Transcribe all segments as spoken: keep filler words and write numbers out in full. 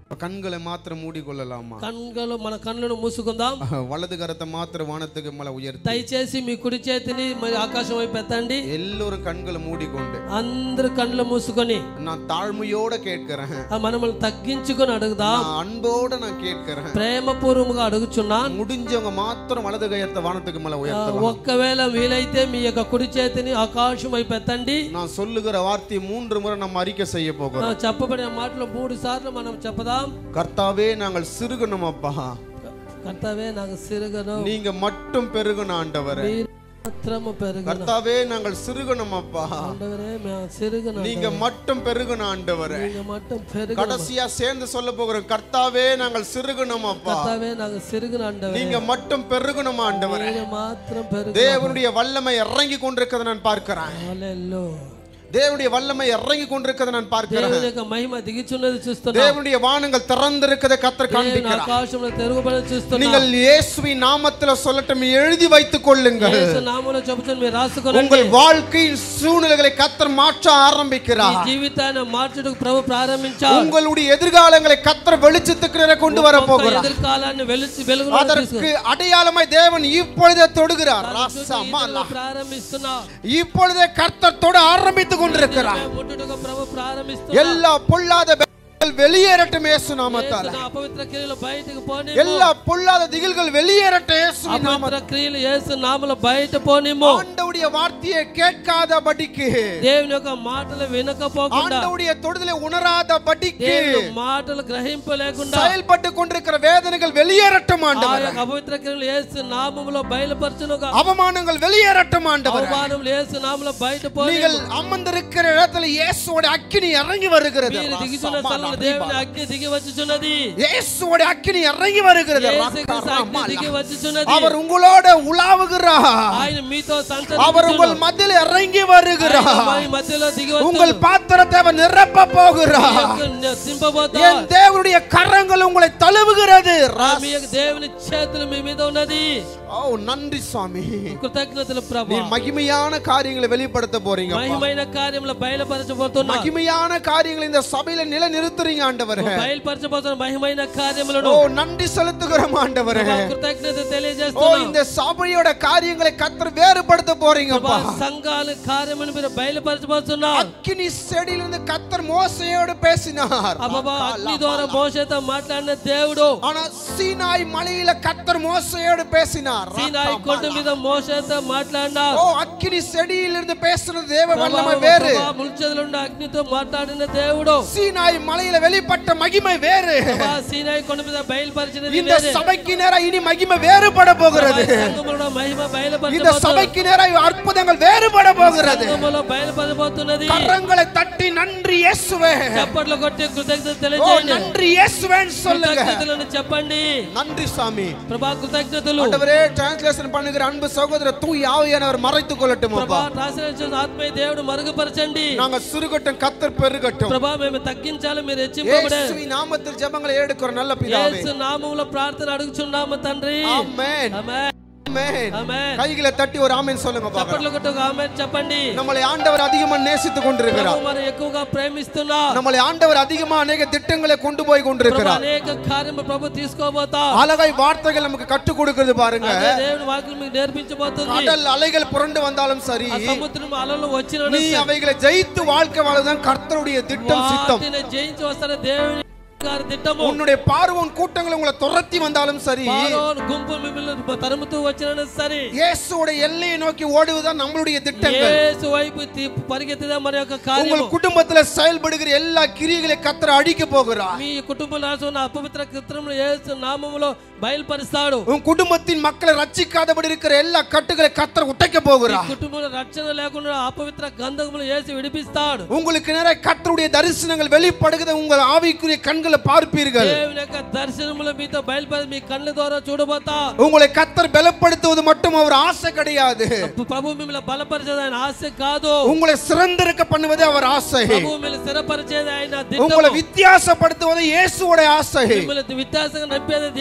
கண்களை மாத்திரம் மூடிக்கொள்ளலாமா? కన్నులు మన కన్నులను మూసుకుందాం. వలదు కరత మాత్రం వానத்துக்கு மேல உயர்த்தி దయచేసి మీ కుడి చేతిని మరి ఆకాశం వైపు ఎత్తండి. எல்லோரும் கண்களை மூடிக்கொண்டு అందరూ కన్నులు మూసుకొని நான் தாழ்மையோட கேட்கிறேன், మనల్ని తగ్గించుకొని అడుగుదాం. அன்போட நான் கேட்கிறேன். ప్రేమపూర్వకంగా అడుగుచున్నాను. முடிஞ்சவங்க மாத்திரம் వలదు కరత వానத்துக்கு மேல உயர்த்தலாம். ఒక్కవేళ వీలైతే మీ యొక్క కుడి చేతిని ఆకాశం వైపు ఎత్తండి. நான் சொல்லுகிற வார்த்தை மூன்று முறை நம்ம அறிக்கை செய்ய போகிறோம். చెప్పబడిన మాటలు మూడు సార్లు మనం చెప్పదాం. கர்த்தாவே நாங்கள் சிறுகணும் அப்பா, கர்த்தாவே நாங்கள் சிறுகணும், நீங்க மட்டும் பெருகணும் ஆண்டவரே. மாத்திரமே பெருகணும். கர்த்தாவே நாங்கள் சிறுகணும் அப்பா, ஆண்டவரே நாங்கள் சிறுகணும். நீங்க மட்டும் பெருகணும் ஆண்டவரே. நீங்க மட்டும் பெருகணும். கடைசியா சேர்ந்து சொல்ல போகிறோம், கர்த்தாவே நாங்கள் சிறுகணும் அப்பா, கர்த்தாவே நாங்கள் சிறுகணும் ஆண்டவரே. நீங்க மட்டும் பெருகணும் ஆண்டவரே. நீங்க மாத்திரம் பெருகணும். தேவனுடைய வல்லமை இறங்கி கொண்டிருக்கிறதை நான் பார்க்கிறேன். ஹல்லேலூயா. தேவனுடைய வல்லமை இறங்கி கொண்டிருக்கிறதை நான் பார்க்கிறேன். దేవుని మహిమ దిగుచున్నది చూస్తున్నాను. தேவனுடைய வானங்கள் திறந்திருக்கிறதை கர்த்தர் காண்பிக்கிறார். ఆకాశంలో తెరువబడి చూస్తున్నాను. நீங்கள் இயேசுவின் நாமத்தில் சொல்லட்டும், எழுதி வைத்துக் கொள்ளுங்கள். యేసు నామములో చెబుతాను, మీరు రాసుకోండి. உங்கள் வாழ்க்கையின் சூழ்நிலைகளை கர்த்தர் மாற்ற ஆரம்பிக்கிறார். మీ జీవితాన్ని మార్చుటకు ప్రభు ప్రారంభించారు. உங்களுடைய எதிர்காலங்களை கர்த்தர் வெளிச்சத்துக்கு நேரே கொண்டு வர போகிறார். எதிர்காலாన్ని వెలిచి వెలుగులోకి அதற்கு அடையாளமாய் தேவன் இப்பொழுதே தொடுகிறார். ராசமாலா ప్రారంభిస్తున్నారు. இப்பொழுதே கர்த்தர் தொட ஆரம்பித்து கொண்டிருக்கிறார். எல்லா பொல்லாத வெளியேறட்டும் இயேசு நாமத்தால். అపవిత్ర క్రియలు బయటకు పోనిము. எல்லா பொல்லாத திகில்கள் வெளியேறட்டும் இயேசுவின் நாமத்தால். అపవిత్ర క్రియలు యేసు నామములో బయట పోనిము. ஆண்டவருடைய வார்த்தையை கேட்காதபடிக்கு, దేవుని యొక్క మాటలు వినకపోకుండా, ஆண்டவருடைய தொடுதலை உணராதபடிக்கு, దేవుని మాటలు గ్రహింపలేకుండా செயல்பட்டு கொண்டிருக்கிற வேதனைகள் வெளியேறட்டும் ஆண்டவரே. అపవిత్ర క్రియలు యేసు నామములో బయలుపరచునుగా. அவமானங்கள் வெளியேறட்டும் ஆண்டவரே. అవమానములు యేసు నామములో బయట పోనిము. நீங்கள் அமர்ந்திருக்கிற இடத்துல இயேசுவோட அக்கினி இறங்கி வருகிறது. మీరు దిగుచున్న స్థలంలో దేవుని అగ్ని దిగి వచ్చుచున్నది. இயேசுவோட அக்கினி இறங்கி வருகிறது. అగ్ని దిగి వచ్చుచున్నది. அவர் உங்களோட உலாவுகிறார். ఆయన మీతో సంచరిస్తున్నారు. அவர் உங்கள் மத்தியில் இறங்கி வருகிறார். ఆయన మధ్యలో దిగి వచ్చుచున్నారు. உங்கள் பாத்திரத்தை அவர் நிரப்ப போகிறார். నింపబోతారు. என் தேவனுடைய கரங்கள் உங்களை தழுவுகிறது. మీ యొక్క దేవుని చేతులు మీ మీద ఉన్నది. ஓ நன்றி சுவாமி, కృతజ్ఞతలు ప్రభు. நீ மகிமையான காரியங்களை வெளிப்படுத்த போறீங்க. మహిమైన కార్యములు బయలుపరచబోతున్నా. மகிமையான காரியங்களை இந்த சபையில நிலைநிறுத்துறீங்க ஆண்டவரே. బయలుపరచబోతున్న మహిమైన కార్యములను ஓ நன்றி செலுத்துகிறோம் ஆண்டவரே. కృతజ్ఞత ஓ తెలియజేస్తున్నాం. இந்த சபையோட காரியங்களை கர்த்தர் வேறுபடுத்த போறீங்கப்பா. సంఘాల కార్యములను మీరు బయలుపరచబోతున్నారు. அக்கினி செடியிலிருந்து கர்த்தர் மோசேயோடு பேசினார். అబ్బా అగ్ని ద్వారా మోషేతో మాట్లాడిన దేవుడు. ஆனா சீனாய் மலையில கர்த்தர் மோசேயோடு பேசினார். సీనాయి కొండ మీద మోషేతో మాట్లాడినారు. ఓ అగ్ని సెడిயிலிருந்து பேசுன தேவ வல்லமை வேறு. ముల్చెదల నుండి అగ్నితో మాట్లాడిన దేవుడు. சீனாய் மலையில வெளிப்பட்ட மகிமை வேறு. సీనాయి కొండ మీద బయలుపరిచినది இந்த వేరే. சபைக்கு நேரா இனி மகிமை வேறுபட போகிறது. సంఘములో మహిమ బయలుపరచబోతున్నది. இந்த சபைக்கு நேரா அற்புதங்கள் வேறுபட போகிறது. సంఘములో బయలుపరచబోతున్నది. கரங்களை தட்டி நன்றி இயேசுவே, చప్పట్లు కొట్టి కృతజ్ఞత ஓ తెలియజేయండి. நன்றி இயேசுவேன்னு சொல்லுங்க. కృతజ్ఞతలను చెప్పండి. நன்றி சாமி. ప్రభా కృతజ్ఞతలు. ஆண்டவரே டிரான்ஸ்லேஷன் பண்ணுகிற அன்பு சகோதரர் தூய் ஆவியானவர் மறைத்துக் கொள்ளட்டும் அப்பா. ప్రభా ట్రాన్స్లేషన్ ఆత్మీయ దేవుడు మరుగుపరచండి. நாங்க சிறுகட்டும் கர்த்தர் பெருகட்டும். ప్రభా మేము తగ్గించాలి, మీరు హెచ్చింపబడే. இயேசுவின் நாமத்தில் ஜெபங்களை ஏறெடுக்கிற நல்ல பிதாவே, యేసు నామములో ప్రార్థన అడుగుచున్నాము తండ్రి. ஆமென். ఆమేన్. ஆமென். ఆమేన్. கைகளை தட்டி ஒரு ஆமென் சொல்லுங்க பாக்கலாம். చప్పట్లు కొట్టి ఒక ఆమేన్ చెప్పండి. நம்மளை ஆண்டவர் அதிகமா நேசித்துக் கொண்டிருக்கிறார். ప్రభు మరి ఎక్కువగా ప్రేమిస్తున్నారు. நம்மளை ஆண்டவர் அதிகமா அநேக திட்டங்களை கொண்டு போய் ప్రభు கொண்டிருக்கிறார். అనేక కార్యము ప్రభు తీసుకోబోతా. அழகாய் வார்த்தைகள் நமக்கு கற்றுக் கொடுக்கிறது பாருங்க. అదే దేవుని వాక్యం మీకు నేర్పించబోతుంది. கடல் அலைகள் புரண்டு வந்தாலும் சரி, ఆ సముద్రం అలలు వచ్చినా நீ అவைகளை ஜெயித்து வாழ்க்கை வாழதான் கர்த்தருடைய திட்டம் சித்தம். వాటిని జయించి వస్తానే దేవుని గారి திட்டము. உன்னுடைய பார்வோன் கூட்டங்கள் உங்களை துரத்தி வந்தாலும் சரி, பார்வோன் గుంపు మిమ్మల్ని తరుముతూ వచ్చినా సరే, இயேசுவோட எல்லையை நோக்கி ஓடுவதுதான் நம்மளுடைய திட்டங்கள். యేసు వైపు పరిగెత్తడం మన యొక్క కార్యము. உங்கள் குடும்பத்துல செயல்படுகிற எல்லா கிரியைகளை கர்த்தர் அழிக்க போகிறார். మీ కుటుంబంలో ఉన్న అపవిత్ర కృత్యములు యేసు నామములో బయలుపరుస్తాడు. உன் குடும்பத்தின் மக்களை ரட்சிக்காதபடி இருக்கிற எல்லா கட்டுகளை கர்த்தர் உடைக்க போகிறார். కుటుంబంలో రక్షణ లేకుండా అపవిత్ర గంధకములు యేసు విడిపిస్తాడు. உங்களுக்கு நேரே கர்த்தருடைய தரிசனங்கள் வெளிப்படுகிறத உங்கள் ஆவிக்குரிய கண்களை பார்ப்பீர்கள். దేవుని యొక్క దర్శనములు మీతో బయలుపరి మీ కళ్ళ ద్వారా చూడబోతారు. உங்களை கர்த்தர் பலப்படுத்துவது மட்டும் அவர் ஆசை கிடையாது. ప్రభు మిమ్మల్ని బలపరిచేది ఆయన ఆశ కాదు. உங்களை சிறந்திருக்க பண்ணுவதே அவர் ஆசை. ప్రభు మిమ్మల్ని స్థిరపరిచేది ఆయన దిట్టము. உங்களை வித்தியாசப்படுத்துவது இயேசுவோட ஆசை. మిమ్మల్ని వ్యత్యాసంగా నింపేది దేవుని యొక్క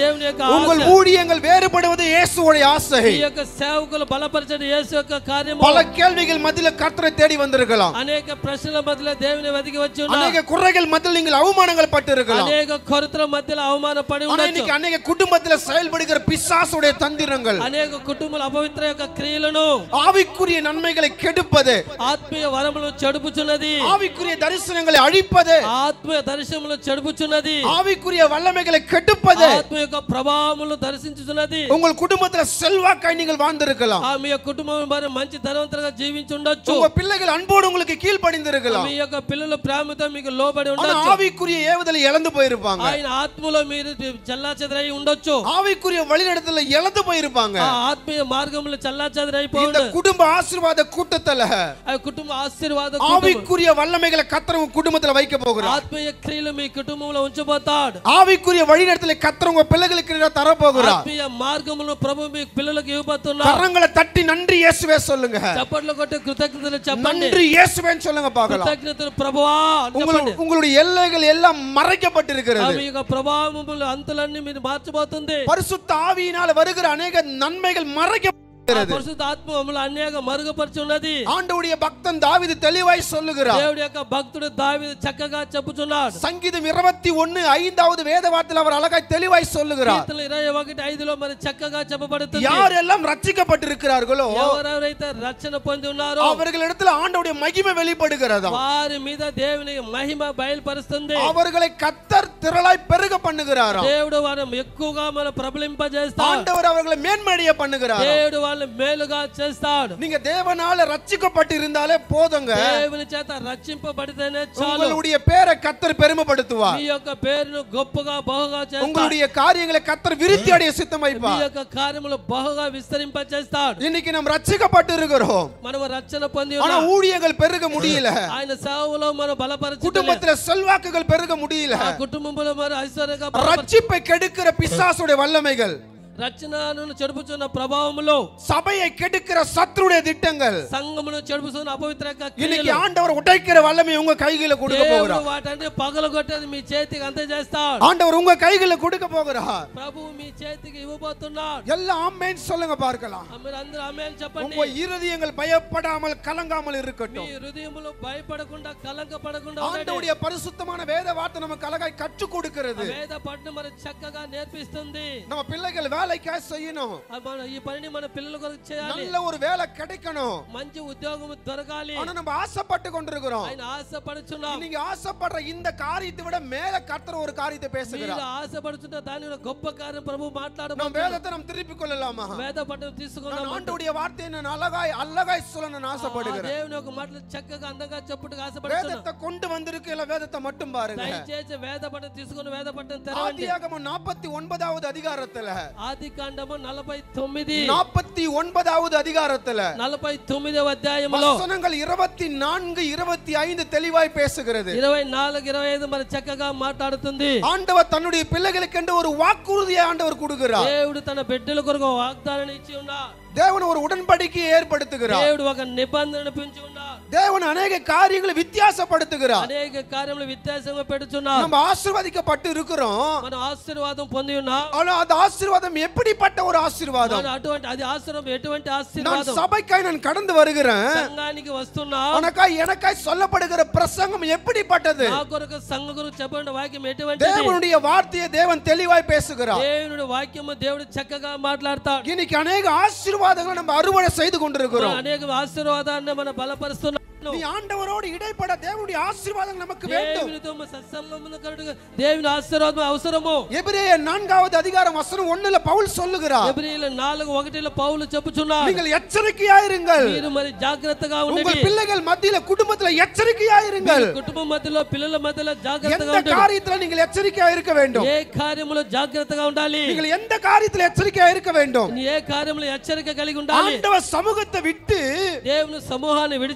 உங்கள் ఆశ ஊழியங்கள் வேறுபடுவது இயேசுவுடைய ஆசை. ఈ యొక్క సేవకులు బలపరచడం యేసు యొక్క కార్యము. பல கேள்விகள் மத்தியில கர்த்தரை தேடி வந்திருக்கலாம். అనేక ప్రశ్నల మధ్యలో దేవుని వెతికి వచ్చి ఉన్నారు. அநேக குறைகள் மத்தியில் நீங்கள் அவமானங்கள் பட்டிருக்கலாம். అనేక కొరతల మధ్యలో అవమానపడి ஆனா ఉండొచ్చు. இன்னைக்கு அநேக குடும்பத்தில் செயல்படுகிற பிசாசுடைய தந்திரங்கள் అనేక కుటుంబాల అపవిత్ర యొక్క క్రియలను ஆவிக்குரிய நன்மைகளை கெடுப்பது, ఆత్మీయ వరములను చెడుపుచున్నది, ஆவிக்குரிய தரிசனங்களை அழிப்பது, ఆత్మీయ దర్శనములు చెడుపుచున్నది, ஆவிக்குரிய வல்லமைகளை கெடுப்பது. ఆత్మ యొక్క ప్రభావములు దర్శించుచున్నది. உங்கள் குடும்பத்தில் செல்வாக்காய் நீங்கள் வாழ்ந்திருக்கலாம். ఆ మీ యొక్క కుటుంబం మరి మంచి ధనవంతులుగా జీవించి ఉండొచ్చు. உங்க பிள்ளைகள் அன்போடு உங்களுக்கு கீழ்ப்படிந்திருக்கலாம். మీ యొక్క పిల్లలు ప్రేమతో మీకు లోబడి ஆனா ఉండొచ్చు. ஆவிக்குரிய ஏவுதலை இழந்து போயிருப்பாங்க. ఆయన ఆత్మలో మీరు చల్లాచెదరై ఉండొచ్చు. ஆவிக்குரிய வழிநடத்தல இழந்து போயிருப்பாங்க. ఆ ఆత్మీయ మార్గంలో చల్లాచెదరై இந்த పోండి. குடும்ப ஆசீர்வாத கூட்டத்துல ఆ కుటుంబ ఆశీర్వాద ஆவிக்குரிய வல்லமைகளை கர்த்தர் உங்க குடும்பத்துல வைக்க போகிறார். ఆత్మీయ క్రియలు మీ కుటుంబంలో ఉంచబోతాడు. ஆவிக்குரிய வழிநடத்தலை கர்த்தர் உங்க பிள்ளைகளுக்கு தர போகிறார். ఆత్మీయ మార్గమును ప్రభు మీ పిల్లలకు ఇవ్వబోతున్నాడు. கரங்களை தட்டி நன்றி இயேசுவே சொல்லுங்க. చప్పట్లు కొట్టి కృతజ్ఞతలు చెప్పండి. நன்றி இயேசுவேன்னு சொல்லுங்க பார்க்கலாம். కృతజ్ఞతలు ప్రభువా అని చెప్పండి. உங்களுடைய எல்லைகள் எல்லாம் மறைக்கப்பட்டிருக்கிறது. మీ యొక్క ప్రభావముల అంతులన్నీ మీరు మార్చబోతుంది. பரிசுத்த ஆவியினால வருகிற அநேக நன்மைகள் மறைக்க పరిశుద్ధ ఆత్మ మమ్మల్ని అనేక మరుగుపరిచి ఉన్నది. ஆண்டவருடைய பக்தன் தாவீது தெளிவாய் சொல்லுகிறார். దేవుడి యొక్క భక్తుడు దావీదు చక్కగా చెప్పుచున్నాడు. சங்கீதம் இருபத்தி ஒன்று ஐந்தாவது வேத வார்த்தையில் அவர் அழகாய் தெளிவாய் சொல்லுகிறார். కీర్తనలు ఇరవై ఒకటి ఐదులో మరి చక్కగా చెప్పబడుతుంది. யாரெல்லாம் ரட்சிக்கப்பட்டிருக்கிறார்களோ ఎవరెవరైతే రక్షణ పొంది ఉన్నారో அவர்களிடத்தில் ஆண்டவருடைய மகிமை வெளிப்படுகிறதா. వారి మీద దేవుని మహిమ బయలుపరుస్తుంది. அவர்களை கர்த்தர் திரளாய் பெருக பண்ணுகிறாரா. దేవుడు వారిని ఎక్కువగా మన ప్రబలింపజేస్తాడు. ஆண்டவர் அவர்களை மேன்மையடைய பண்ணுகிறார். దేవుడు వాళ్ళని మేలుగా చేస్తాడు. நீங்க தேவனால ரட்சிக்கப்பட்டிருந்தாலே போதுங்க. దేవుని చేత రక్షింపబడితేనే చాలు. உங்களுடைய பேரை கர்த்தர் பெருமைப்படுத்துவார். మీ యొక్క పేరును గొప్పగా బహుగా చేస్తాడు. உங்களுடைய காரியங்களை கர்த்தர் விருத்தி அடைய சித்தம் మీ வைப்பார். యొక్క కార్యములు బహుగా విస్తరింపజేస్తాడు. இன்னைக்கு நாம் ரட்சிக்கப்பட்டிருக்கிறோம். మనం రక్షణ పొంది ஆனா ఉన్నాం. ஊழியங்கள் பெருக முடியல. ఆయన సేవలో మనం బలపరచలేదు. குடும்பத்துல செல்வாக்குகள் பெருக முடியல. ఆ కుటుంబంలో మరి ఐశ్వర్యంగా ரட்சிப்பை கெடுக்கிற பிசாசுடைய வல்லமைகள், రక్షణను చెడుపుచున్న ప్రభావములో சபையை கெடுக்கிற சத்துருடைய திட்டங்கள் సంఘమును చెడుపుచున్న అపవిత్ర இன்னைக்கு ஆண்டவர் உடைக்கிற வல்லமை உங்க கையில கொடுக்க போகிறார். వాటన్ని పగలగొట్టేది మీ చేతికి అందజేస్తాడు. ஆண்டவர் உங்க கையில கொடுக்க போகிறார். ప్రభువు మీ చేతికి ఇవ్వబోతున్నాడు. எல்லாம் ஆமென் சொல்லுங்க பார்க்கலாம். మీరు అందరూ ఆమేన్ చెప్పండి. உங்க இருதயங்கள் பயப்படாமல் கலங்காமல் இருக்கட்டும். మీ హృదయములో భయపడకుండా కలంకపడకుండా ஆண்டவருடைய பரிசுத்தமான வேத வார்த்தை நமக்கு அழகாய் கற்றுக் கொடுக்கிறது. వేద పఠనం మరి చక్కగా నేర్పిస్తుంది. நம்ம பிள்ளைகள் வேலைக்காக செய்யணும். మన ఈ పనిని మన పిల్లల కొరకు చేయాలి. நல்ல ஒரு வேலை கிடைக்கணும். మంచి ఉద్యోగం దొరకాలి. ஆனா நம்ம ஆசைப்பட்டு கொண்டிருக்கிறோம். ఆయన ఆశపడుచున్నాం. நீங்க ஆசைப்படுற இந்த காரியத்தை விட மேல கர்த்தர் ஒரு காரியத்தை பேசுகிறார். మీరు ఆశపడుచున్న దానిలో గొప్ప కార్యం ప్రభు நம்ம మాట్లాడబోతున్నాడు. வேதத்தை நாம் திருப்பிக் கொள்ளலாமா? వేద పఠనం తీసుకుందాం. நான் ஆண்டவருடைய வார்த்தையை நான் அழகாய் அழகாய் சொல்ல நான் ஆசைப்படுகிறேன். దేవుని యొక్క మాటలు చక్కగా అందంగా చెప్పుటకు ఆశపడుతున్నాను. வேதத்தை கொண்டு வந்திருக்கல வேதத்தை மட்டும் பாருங்க. దయచేసి వేద పఠనం తీసుకొని వేద పఠనం తెరవండి. ஆதியாகமம் நாற்பத்தி ஒன்பதாவது அதிகாரத்துல ఆది కాండము నలభై తొమ్మిది நாற்பத்தி ஒன்பதாவது அதிகாரத்துல నలభై తొమ్మిదవ అధ్యాయములో வசனங்கள் இருபத்தி நான்கு இருபத்தி ஐந்து தெளிவாய் பேசுகிறது. ఇరవై నాలుగు ఇరవై ఐదు మరి చక్కగా మాట్లాడుతుంది. ஆண்டவர் தன்னுடைய பிள்ளைகளுக்கு ஒரு வாக்குறுதியை ஆண்டவர் கொடுக்கிறார். దేవుడు తన బిడ్డల కొరకు వాగ్దానం ఇచ్చి ఉన్నాడు. தேவன் ஒரு உடன்படிக்கையை ஏற்படுத்துகிறார். దేవుడు ఒక నిబంధన పెంచి ఉన్నాడు. தேவன் அநேக காரியங்களை வித்தியாசப்படுத்துகிறார். అనేక కార్యములు వ్యత్యాసంగా పెడుచున్నాడు. நம்ம ஆசீர்வதிக்கப்பட்டு இருக்கிறோம். మనం ఆశీర్వాదం పొంది ఉన్నాం. ஆனா அந்த ஆசீர்வாதம் எப்படிப்பட்ட ஒரு ஆசீர்வாதம்? మనం అటువంటి అది ఆశీర్వాదం ఎటువంటి நான் ఆశీర్వాదం? சபைக்காய் நான் கடந்து வருகிறேன். సంఘానికి వస్తున్నా. உனக்காய் எனக்காய் சொல்லப்படுகிற பிரசங்கம் எப்படிப்பட்டது? నా కొరకు సంఘ గురించి చెప్పబడిన వాక్యం ఎటువంటిది? தேவனுடைய வார்த்தையை தேவன் தெளிவாய் பேசுகிறார். దేవుని వాక్యము దేవుడు చక్కగా మాట్లాడతాడు. இன்னைக்கு அநேக ஆசீர்வாதங்களை நம்ம அறுவடை செய்து கொண்டிருக்கிறோம். అనేక ఆశీర్వాదాన్ని మనం బలపరుస్తున్నాం. நீ ஆண்டவரோடு இடைப்பட தேவனுடைய ஆசீர்வாதம் நமக்கு வேண்டும். దేవునితో సత్సంగమును కలుగు దేవుని ఆశీర్వాదం అవసరము. எபிரேயர் நான்காவது அதிகாரம் வசனம் ஒன்றுல பவுல் சொல்லுகிறார். ఎబ్రీయుల నాలుగు ఒకటిలో పౌలు చెప్పుచున్నాడు. நீங்கள் எச்சரிக்கையாயிருங்கள். మీరు మరి జాగ్రత్తగా ఉండండి. உங்கள் பிள்ளைகள் மத்தியில குடும்பத்துல எச்சரிக்கையாயிருங்கள். కుటుంబ మధ్యలో పిల్లల మధ్యలో జాగ్రత్తగా எந்த ఉండండి. காரியத்துல நீங்கள் எச்சரிக்கையா இருக்க வேண்டும். ఏ కార్యములో జాగ్రత్తగా ఉండాలి. நீங்கள் எந்த காரியத்துல எச்சரிக்கையா இருக்க வேண்டும். ఏ కార్యములో హెచ్చరిక కలిగి ఉండాలి. ஆண்டவர் சமூகத்தை விட்டு దేవుని సమూహాన్ని విడిచిపెట్టి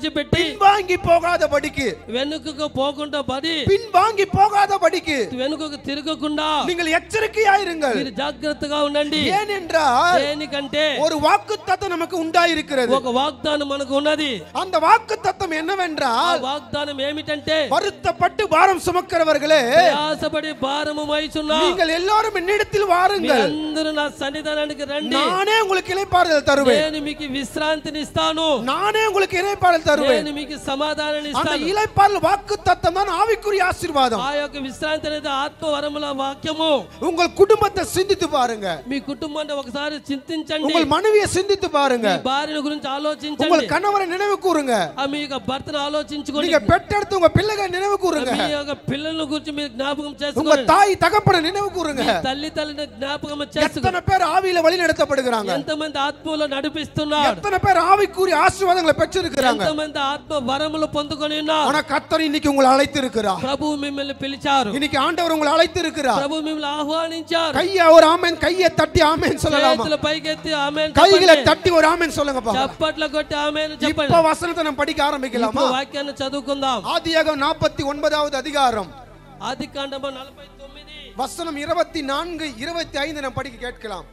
பின்வாங்கி போகாதபடிக்கு వెనుకకు పోకుండా పడి பின்வாங்கி போகாதபடிக்கு వెనుకకు తిరగకుండా நீங்கள் எச்சரிக்கையாயிருங்கள். మీరు జాగ్రత్తగా ఉండండి. ஏனென்றால் దేనికంటే ஒரு வாக்குத்தத்தம் நமக்கு உண்டாயிருக்கிறது. ఒక వాగ్దానం మనకు ఉన్నది. அந்த வாக்குத்தத்தம் என்னவென்றால் ఆ వాగ్దానం ఏమిటంటే வருத்தப்பட்டு பாரம் சுமக்கிறவர்களே ప్రయాసపడి భారము మోయుచున్న நீங்கள் எல்லாரும் என்னிடத்தில் வாருங்கள், అందరూ నా సన్నిధానానికి రండి, நானே உங்களுக்கு இளைப்பாறுதல் தருவேன். నేను మీకు విశ్రాంతిని ఇస్తాను, நானே உங்களுக்கு இளைப்பாறுதல் தருவேன். నేను మీకు సమాధానాన్ని அந்த ఇస్తాను. இளைப்பாறுதல் வாக்குத்தத்தம் தான் ஆவிக்குரிய ஆசீர்வாதம். ఆ యొక్క విశ్రాంతి అనేది ఆత్మ వరముల వాక్యము. உங்கள் குடும்பத்தை சிந்தித்து பாருங்க, మీ కుటుంబాన్ని ఒకసారి చింతించండి, உங்கள் மனைவியை சிந்தித்து பாருங்க, మీ భార్యను గురించి ఆలోచించండి, உங்கள் కணவரை నిனைவு కూరుங்க, ఆ మీ యొక్క భర్తను ఆలోచించుకోండి, நீங்க பெற்றெடுத்து உங்க பிள்ளைகளை நினைவு கூறுங்க, మీ యొక్క పిల్లల గురించి మీరు జ్ఞాపకం உங்க చేసుకోండి, தாய் தகப்பனை நினைவு கூறுங்க. తల్లి తల్లిని జ్ఞాపకం చేసుకోండి. எத்தனை பேர் ஆவியில வழி நடத்தப்படுகிறாங்க, ఎంతమంది ఆత్మలో నడిపిస్తున్నారు, எத்தனை பேர் ஆவிக்குரிய ஆசீர்வாதங்களை பெற்றிருக்கிறாங்க. ఎంతమంది ఆత్మ వరములు పొందుకొని ఉన్నారు. ஆனா கர்த்தர் இன்னைக்கு உங்களை அழைத்து இருக்கிறார். ప్రభు మిమ్మల్ని పిలిచారు, இன்னைக்கு ஆண்டவர் உங்களை அழைத்து இருக்கிறார். ప్రభు మిమ్మల్ని ఆహ్వానించారు. கையை ஒரு ஆமென், கையை தட்டி ஆமென் சொல்லலாமா? చేతుల పైకెత్తి ఆమేన్ கைகளை చెప్పండి, தட்டி ஒரு ஆமென் சொல்லுங்க பாப்போம். చప్పట్ల కొట్టి ఆమేన్ చెప్పండి. இப்ப வசனத்தை நம்ம படிக்க ஆரம்பிக்கலாமா? ఇప్పుడు వాక్యాన్ని చదువుకుందాం. ஆதியாகமம் நாற்பத்தி ஒன்பதாவது அதிகாரம் ఆదికాండము నలభై తొమ్మిది வசனம் இருபத்தி நான்கு இருபத்தி ஐந்து நம்ம படிக்க கேட்கலாம்.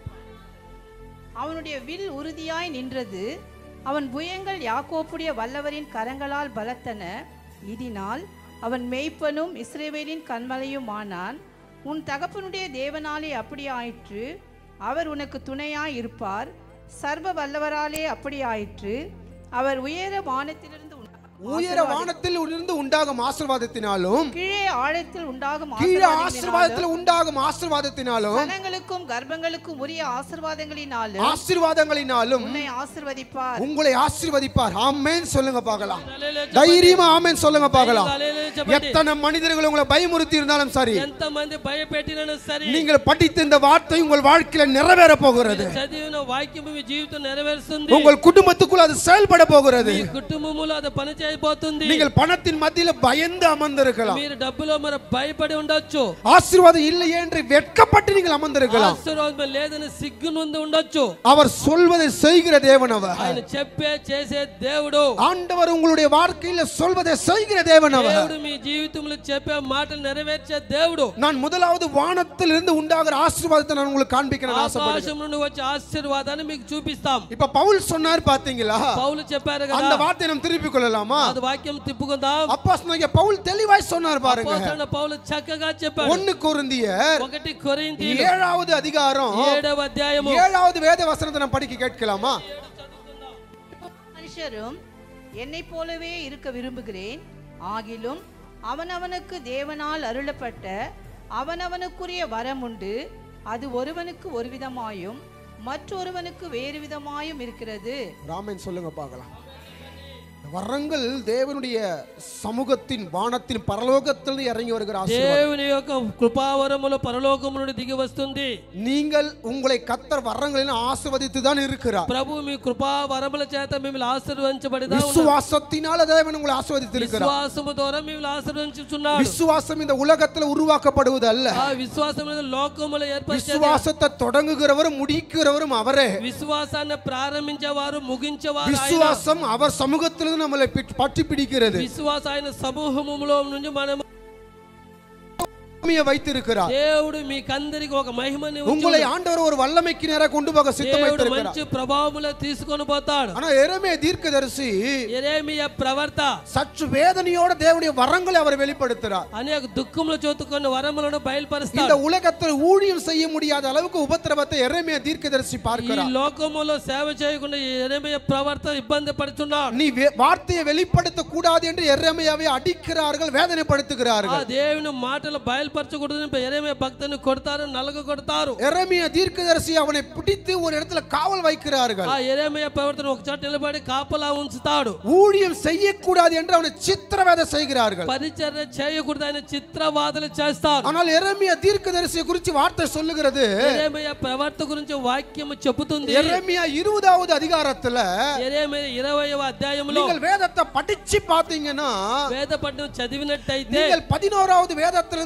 அவனுடைய வில் உறுதியாய் நின்றது, அவன் புயங்கள் யாக்கோப்புடைய வல்லவரின் கரங்களால் பலத்தன, இதனால் அவன் மேய்ப்பனும் இஸ்ரவேலின் கண்மலையுமானான். உன் தகப்பனுடைய தேவனாலே அப்படி ஆயிற்று, அவர் உனக்கு துணையாய் இருப்பார். சர்வ வல்லவராலே அப்படி ஆயிற்று, அவர் உயர வானத்திலிருந்து உயர வானத்தில் இருந்து உண்டாகும் ஆசீர்வாதத்தினாலும் கீழே ஆழத்தில் உண்டாகும் கீழே ஆசீர்வாதத்தில் உண்டாகும் ஆசீர்வாதத்தினாலும் ஜனங்களுக்கும் கர்ப்பங்களுக்கும் உரிய ஆசீர்வாதங்களினாலும் ஆசீர்வாதங்களினாலும் உன்னை ஆசீர்வதிப்பார், உங்களை ஆசீர்வதிப்பார். ஆமென் சொல்லுங்க பார்க்கலாம். தைரியமா ஆமென் சொல்லுங்க பார்க்கலாம். எத்தனை மனிதர்கள் உங்களை பயமுறுத்தி இருந்தாலும் சரி, ఎంతమంది భయపెట్టినను సరే, நீங்கள் படித்த இந்த வார்த்தை உங்கள் வாழ்க்கையில நிறைவேற போகிறது. చదివిన వాక్యము మీ జీవితం నెరవేరుస్తుంది. உங்கள் குடும்பத்துக்குள்ள அது செயல்பட போகிறது. మీ కుటుంబములో అది పని చేయబోతుంది. நீங்கள் பணத்தின் மத்தியில பயந்து அமர்ந்திருக்கலாம், మీరు డబ్బులో మరి భయపడి ఉండొచ్చు, ஆசீர்வாதம் இல்லையே என்று வெட்கப்பட்டு நீங்கள் அமர்ந்திருக்கலாம். ఆశీర్వాదం లేదని సిగ్గు నుండి ఉండొచ్చు. அவர் சொல்வதை செய்கிற தேவன் அவர். ఆయన చెప్పే చేసే దేవుడు. ஆண்டவர் உங்களுடைய வாழ்க்கையில சொல்வதை செய்கிற தேவன் அவர். దేవుడు మీ జీవితంలో చెప్పే మాటలు నెరవేర్చే దేవుడు. நான் முதலாவது வானத்தில் இருந்து உண்டாகிற ஆசீர்வாதத்தை நான் உங்களுக்கு காண்பிக்கிறேன் ஆசைப்படுறேன். ఆకాశం నుండి వచ్చే ఆశీర్వాదాన్ని మీకు చూపిస్తాం. இப்ப பவுல் சொன்னார் பாத்தீங்களா? పౌలు చెప్పారు కదా, அந்த வார்த்தையை நாம் திருப்பிக் கொள்ளலாமா? అది వాక్యం తిప్పుకుందాం. அப்போஸ்தலனாகிய பவுல் தெளிவாய் சொன்னார் பாருங்க. అపోస్తలుడైన పౌలు చక్కగా చెప్పాడు. ஒன்று கொரிந்தியர் ఒకటి కొరింథీయులు ஏழாவது அதிகாரம் ఏడవ అధ్యాయము ஏழாவது வேத வசனத்தை நாம் படிக்க கேட்கலாமா? மனுஷரும் என்னை போலவே இருக்க விரும்புகிறேன், ஆகிலும் அவனவனுக்கு தேவனால் அருளப்பட்ட அவனவனுக்குரிய வரம் உண்டு, அது ஒருவனுக்கு ஒரு விதமாயும் மற்றொருவனுக்கு வேறு விதமாயும் இருக்கிறது. ராமன் சொல்லுங்க பார்க்கலாம். வரங்கள் தேவனுடைய சமூகத்தின் வானத்தின் பரலோகத்தில் இறங்கி வருகிற ஆசீர்வாதம். దేవుని యొక్క కృపావరములు పరలోకము నుండి దిగి వస్తుంది. நீங்கள் உங்களை கர்த்தர் வரங்களில் ஆசீர்வதித்து தான் இருக்கிறார். ప్రభు మీ కృపావరముల చేత మిమ్మల్ని ఆశీర్వదించబడిదా ఉన్నారు. விசுவாசத்தினால தேவன் உங்களை ஆசீர்வதித்து இருக்கிறார். విశ్వాసము ద్వారా మిమ్మల్ని ఆశీర్వదించుచున్నాడు. விசுவாசம் இந்த உலகத்தில் உருவாக்கப்படுவது அல்ல. ఆ విశ్వాసం అనేది లోకములో ఏర్పరిచేది. விசுவாசத்தை தொடங்குகிறவரும் முடிக்கிறவரும் அவரே. విశ్వాసాన్ని ప్రారంభించేవారు ముగించేవారు ఆయన. விசுவாசம் அவர் சமூகத்தில் நம்மளை பற்றி பிடிக்கிறது. విశ్వాస ఆయన సమూహములో నుంచి మనము வைத்திருக்கிறார். దేవుడు మీకందరికి ఒక మహిమని ఉంచి உங்களை ஆண்டவர் ஒரு வல்லமைக்கு நேராக கொண்டு போக சித்தம் வைத்திருக்கிறார். మంచి ప్రభావములో తీసుకొని పోతాడు. ஆனா எரேமியா தீர்க்கதரிசி యెరెమీయా ప్రవక్త சற்று வேதனையோட தேவனுடைய வரங்களை அவர் வெளிப்படுத்துறார். అనేక దుఃఖములు చోతుకొని వరములను బయలుపరుస్తాడు. இந்த உலகத்தில் ஊழியம் செய்ய முடியாத அளவுக்கு உபத்திரவத்தை எரேமியா தீர்க்கதரிசி பார்க்கிறார். ఈ లోకములో సేవ చేయకుండా యెరెమీయా ప్రవక్త ఇబ్బంది పడుతున్నాడు. நீ வார்த்தையை வெளிப்படுத்த கூடாது என்று எரேமியாவை அடிக்கிறார்கள், வேதனைப்படுத்துகிறார்கள். ఆ దేవుని మాటలు బయలుపరచకూడదని యెరెమీయా భక్తుని కొడతారు, నలగ కొడతారు. எரேமியா தீர்க்கதரிசி அவனை பிடித்து ஒரு இடத்துல காவல் வைக்கிறார்கள். ఆ యెరెమీయా ప్రవక్తను ఒక చోట నిలబడి కాపలా ఉంచుతాడు. ஊழியம் செய்யக்கூடாது என்று அவனை சித்திரவதை செய்கிறார்கள். పరిచర్య చేయకూడదు ఆయన చిత్రవాదలు చేస్తారు. ஆனால் எரேமியா தீர்க்கதரிசியை குறித்து வார்த்தை சொல்லுகிறது. యెరెమీయా ప్రవక్త గురించి వాక్యం చెబుతుంది. எரேமியா இருபதாவது அதிகாரத்துல యెరెమీయా ఇరవైవ అధ్యాయంలో நீங்கள் வேதத்தை படிச்சு பாத்தீங்கன்னா, వేద పఠనం చదివినట్టయితే நீங்கள் பதினோராவது வேதத்திலிருந்து பாருங்க,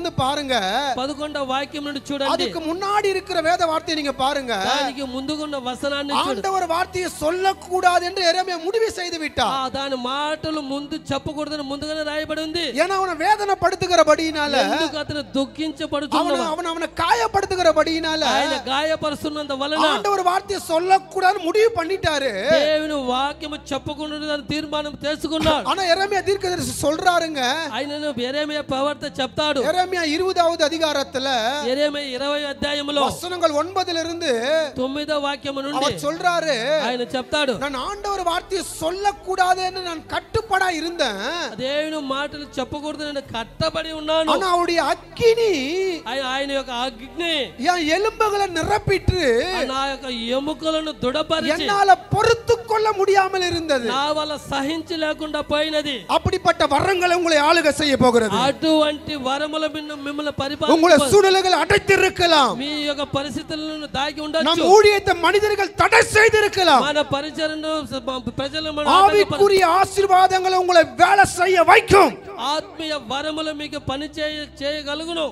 பாருங்க, పదకొండవ వాక్యం నుండి చూడండి. அதுக்கு முன்னாடி இருக்கிற வேத வார்த்தையை நீங்க பாருங்க. దానికి ముందుగున్న వచనాన్ని చూడండి. ஆண்டவர் வார்த்தையை சொல்லக்கூடாது என்று எரேமியா முடிவு செய்து விட்டார். ఆ దాని మాటలు ముందు చెప్పకూడదని ముందుగానే రాయబడి ఉంది. ஏன்னா அவனை வேதனைப்படுத்துகிறபடியினால, ఎందుకు అతను దుఃఖించబడుతున్నాడు, அவனை அவனை காயப்படுத்துகிறபடியினால ఆయన గాయపరుస్తున్నంత వలన ஆண்டவர் வார்த்தையை சொல்லக்கூடாது முடிவு பண்ணிட்டாரு. దేవుని వాక్యము చెప్పకుండా తీర్మానం చేసుకున్నాడు. ஆனா எரேமியா தீர்க்கதரிசி சொல்றாருங்க, ఆయనను యెరెమీయా ప్రవక్త చెప్తాడు. எரேமியா இருபதாவது அதிகாரத்துல యెరెమీయా ఇరవై అధ్యాయములో வசனங்கள் ஒன்பதுல இருந்து తొమ్మిదో వాక్యము నుండి அவர் சொல்றாரு, ఆయన చెప్తాడు, நான் ஆண்டவர் வார்த்தையை சொல்லக்கூடாதுன்னு நான் கட்டுப்படா இருந்தேன். దేవుని మాటలు చెప్పకూడదు నేను కట్టబడి ఉన్నాను. ஆனா அவருடைய அக்கினி ఆయన ఆయన యొక్క అగ్ని என் எலும்புகளை நிரப்பிட்டு నా యొక్క ఎముకలను దృఢపరిచి என்னால பொறுத்து கொள்ள முடியாமல் இருந்தது. నా వల్ల సహించి లేకుండా పోయినది. அப்படிப்பட்ட வரங்களை உங்களை ஆளுகை செய்ய போகிறது. అటువంటి వరముల మిన్ను మిమ్మల్ని உங்களை పరిపాలించ சூழ்நிலைகள் அடைத்திருக்கலாம். మీ యొక్క పరిస్థితులను దాగి நம் ఉండొచ్చు. ஊழியத்தை மனிதர்கள் தடை செய்திருக்கலாம். మన పరిచరణను ప్రజలు మన ஆவிக்குரிய ஆசீர்வாதங்களை உங்களை வேலை செய்ய வைக்கும். ఆత్మీయ వరములు మీకు పని చేయ చేయగలుగును.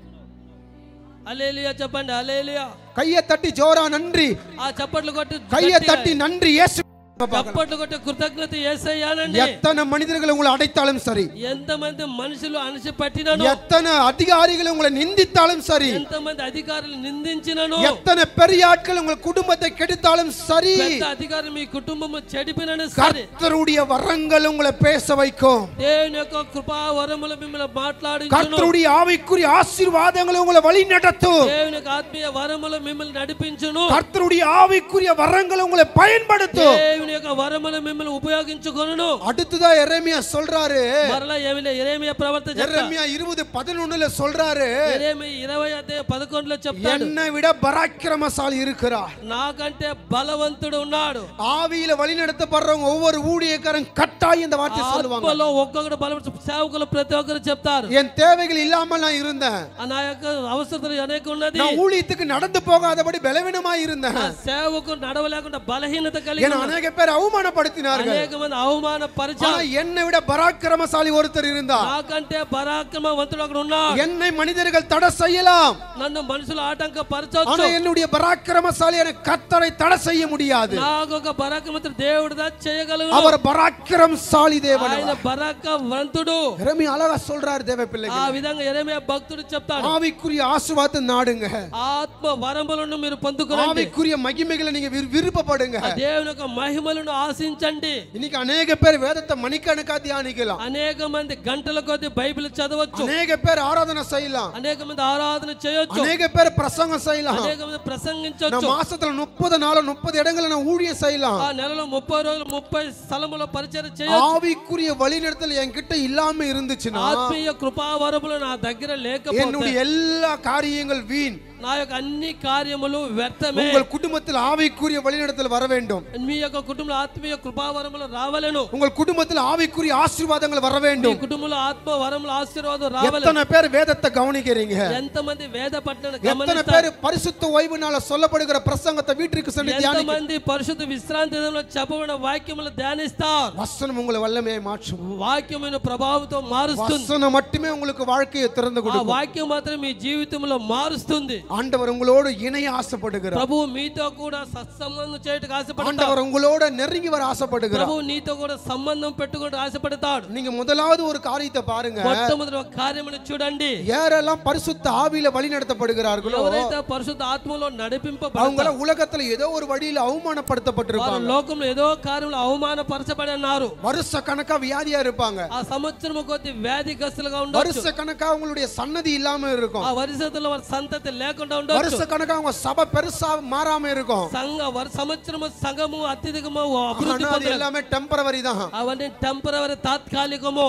హల్లెలూయా చెప్పండి, హల్లెలూయా. கையை தட்டி ஜோரா நன்றி, ఆ చప్పట్లు కొట్టి கையை தட்டி நன்றி இயேசு. చప్పట్లు కొట్టి కృతజ్ఞత యేసయ్యానండి. எத்தனை மனிதர்கள் உங்களை அடைத்தாலும் சரி, ఎంతమంది మనుషులు అణచి పట్టినను, எத்தனை அதிகாரிகள் உங்களை நிந்தித்தாலும் சரி, ఎంతమంది అధికారులు నిందించినను, எத்தனை பெரிய ஆட்கள் உங்கள் குடும்பத்தை கெடுத்தாலும் சரி, పెద్ద అధికారులు మీ కుటుంబము చెడిపినను సరే, கர்த்தருடைய வரங்கள் உங்களை பேச வைக்கும். దేవుని యొక్క కృపా వరములు మిమ్మల్ని మాట్లాడించును. கர்த்தருடைய ஆவிக்குரிய ஆசீர்வாதங்கள் உங்களை வழி நடத்தும். దేవుని యొక్క ఆత్మీయ వరములు మిమ్మల్ని నడిపించును. கர்த்தருடைய ஆவிக்குரிய வரங்கள் உங்களை பயன்படுத்தும். దేవుని యొక్క వరములు మిమ్మల్ని ఉపయోగించుకొనును. அடுத்ததா எரேமியா சொல்றாரு, మరలా ఏమిలే యెరెమీయా ప్రవక్త చెప్తాడు. எரேமியா இருபது பதினொன்னுல சொல்றாரு, యెరెమీయా ఇరవై అధ్యాయం పదకొండులో చెప్తాడు, என்னை விட பராக்கிரமசாலி இருக்கிறார். నాకంటే బలవంతుడు ఉన్నాడు. ஆவியில வழி நடத்தப்படுறவங்க ஒவ்வொரு ஊழியக்காரன் கட்டாயம் இந்த வார்த்தை சொல்லுவாங்க. ఆత్మలో ఒక్కొక్కడు బలవంతుడు, సేవకులు ప్రతి ఒక్కరు చెప్తారు, என் தேவைகள் இல்லாமல் நான் இருந்தேன், నా యొక్క అవసరతలు అనేక ఉన్నది, நான் ஊழியத்துக்கு நடந்து போகாதபடி பலவீனமாய் இருந்தேன், సేవకు నడవలేకుండా బలహీనత కలిగి என அநேக பேர் அவமானப்படுத்தினார்கள். అనేక మంది అవమానపరిచారు. ஆனா என்னை விட பராக்கிரமசாலி ஒருத்தர் இருந்தார். నాకంటే పరాక్రమవంతుడు అక్కడ ఉన్నాడు. என்னை மனிதர்கள் தடை செய்யலாம், నన్ను మనుషులు ஆனா ఆటంకపరచవచ్చు, என்னுடைய பராக்கிரமசாலியான கர்த்தரை தடை செய்ய முடியாது. నాకు ఒక పరాక్రమవంతుడు దేవుడు దా చేయగలడు. அவர் பராக்கிரமசாலி தேவன். ఆయన పరాక్రమవంతుడు. எரேமியா அழகா சொல்றாரு தேவ ఆ பிள்ளைகள், విధంగా యెరెమీయా భక్తుడు చెప్తాడు, ஆவிக்குரிய ஆசீர்வாதத்தை நாடுங்க, ఆత్మ వరములను మీరు పొందుకోండి, ஆவிக்குரிய மகிமைகளை நீங்க விரு- விருப்பப்படுங்க. దేవుని యొక్క మహిమలను ఆశించండి. இன்னைக்கு அநேக பேர் வேதத்தை மணிக்கணக்கா தியானிக்கலாம், అనేక మంది గంటల కొద్ది బైబిల్ చదవచ్చు, அநேக பேர் ஆராதனை செய்யலாம், అనేక మంది ఆరాధన చేయొచ్చు, அநேக பேர் பிரசங்கம் செய்யலாம். అనేక మంది நான் ప్రసంగించవచ్చు. மாசத்துல முப்பது நாள் முப்பது இடங்களை நான் ஊழியம் செய்யலாம். ఆ నెలలో ముప్పై రోజులు ముప్పై స్థలముల పరిచయం చేయొచ్చు. ஆவிக்குரிய வழிநடத்தல் என்கிட்ட இல்லாம இருந்துச்சுன்னா ఆత్మీయ కృపావరములు నా దగ్గర లేకపోతే என்னுடைய எல்லா காரியங்கள் வீண். నా యొక్క అన్ని కార్యములు వ్యర్థమే. உங்கள் குடும்பத்தில் ஆவிக்குரிய வழிநடத்தல் வர வேண்டும். మీ యొక్క కుటుంబంలో ఆత్మీయ కృపావరములు రావలెను. உங்கள் குடும்பத்தில் ஆவிக்குரிய ஆசீர்வாதங்கள் வர మీ வேண்டும். కుటుంబంలో ఆత్మ వరముల ఆశీర్వాదం రావలెను. எத்தனை பேர் வேதத்தை கவனிக்கிறீங்க? ఎంతమంది వేద పఠనం எத்தனை గమనిస్తారు? பேர் பரிசுத்த ஓய்வுனால சொல்லப்படுகிற பிரசங்கத்தை வீட்டுக்கு சென்று தியானிக்க? ఎంతమంది పరిశుద్ధ విశ్రాంతి దినంలో చెప్పబడిన వాక్యములు ధ్యానిస్తారు? வசனம் உங்களை வல்லமையை மாற்றும். వాక్యమైన ప్రభావంతో మారుస్తుంది. வசனம் மட்டுமே உங்களுக்கு வாழ்க்கையை திறந்து ఆ கொடுக்கும். వాక్యం మాత్రం మీ జీవితంలో మారుస్తుంది. ஆண்டவர் உங்களோடு இணைய ஆசைப்படுகிறார். ప్రభువు మీతో కూడా సత్సంబంధం చేయడానికి ఆశపడతాడు. ஆண்டவர் உங்களோட நெருங்கி வர ஆசைப்படுகிறார். ప్రభువు నీతో కూడా సంబంధం పెట్టుకుంటూ ఆశపడతాడు. நீங்க முதலாவது ஒரு காரியத்தை பாருங்க. మొట్టమొదటి ఒక కార్యమును చూడండి. யாரெல்லாம் பரிசுத்த ஆவியில வழி நடத்தப்படுகிறார்களோ ఎవరైతే పరిశుద్ధ ఆత్మలో அவங்க నడిపింపబడతారో உலகத்துல ஏதோ ஒரு வழியில వారు அவமானப்படுத்தப்பட்டிருப்பாங்க. లోకంలో ఏదో కార్యంలో అవమానపరచబడి ఉన్నారు. வருஷ கணக்கா வியாதியா இருப்பாங்க. ఆ సంవత్సరం కొద్ది వ్యాధిగ్రస్తులుగా வருஷ ఉండొచ్చు. கணக்கா அவங்களுடைய சன்னதி இல்லாம இருக்கும். ఆ వరిసతుల వారి సంతతి లేకుండా ఉండొచ్చు. வருஷ கணக்கா அவங்க சபை பெருசா மாறாம இருக்கும். సంఘ వర్- సంవత్సరము సంఘము అత్యధికము అభివృద్ధి ஆனா அது పొందలేదు. எல்லாமே டெம்பரவரி தான். అవన్నీ టెంపరరీ తాత్కాలికము.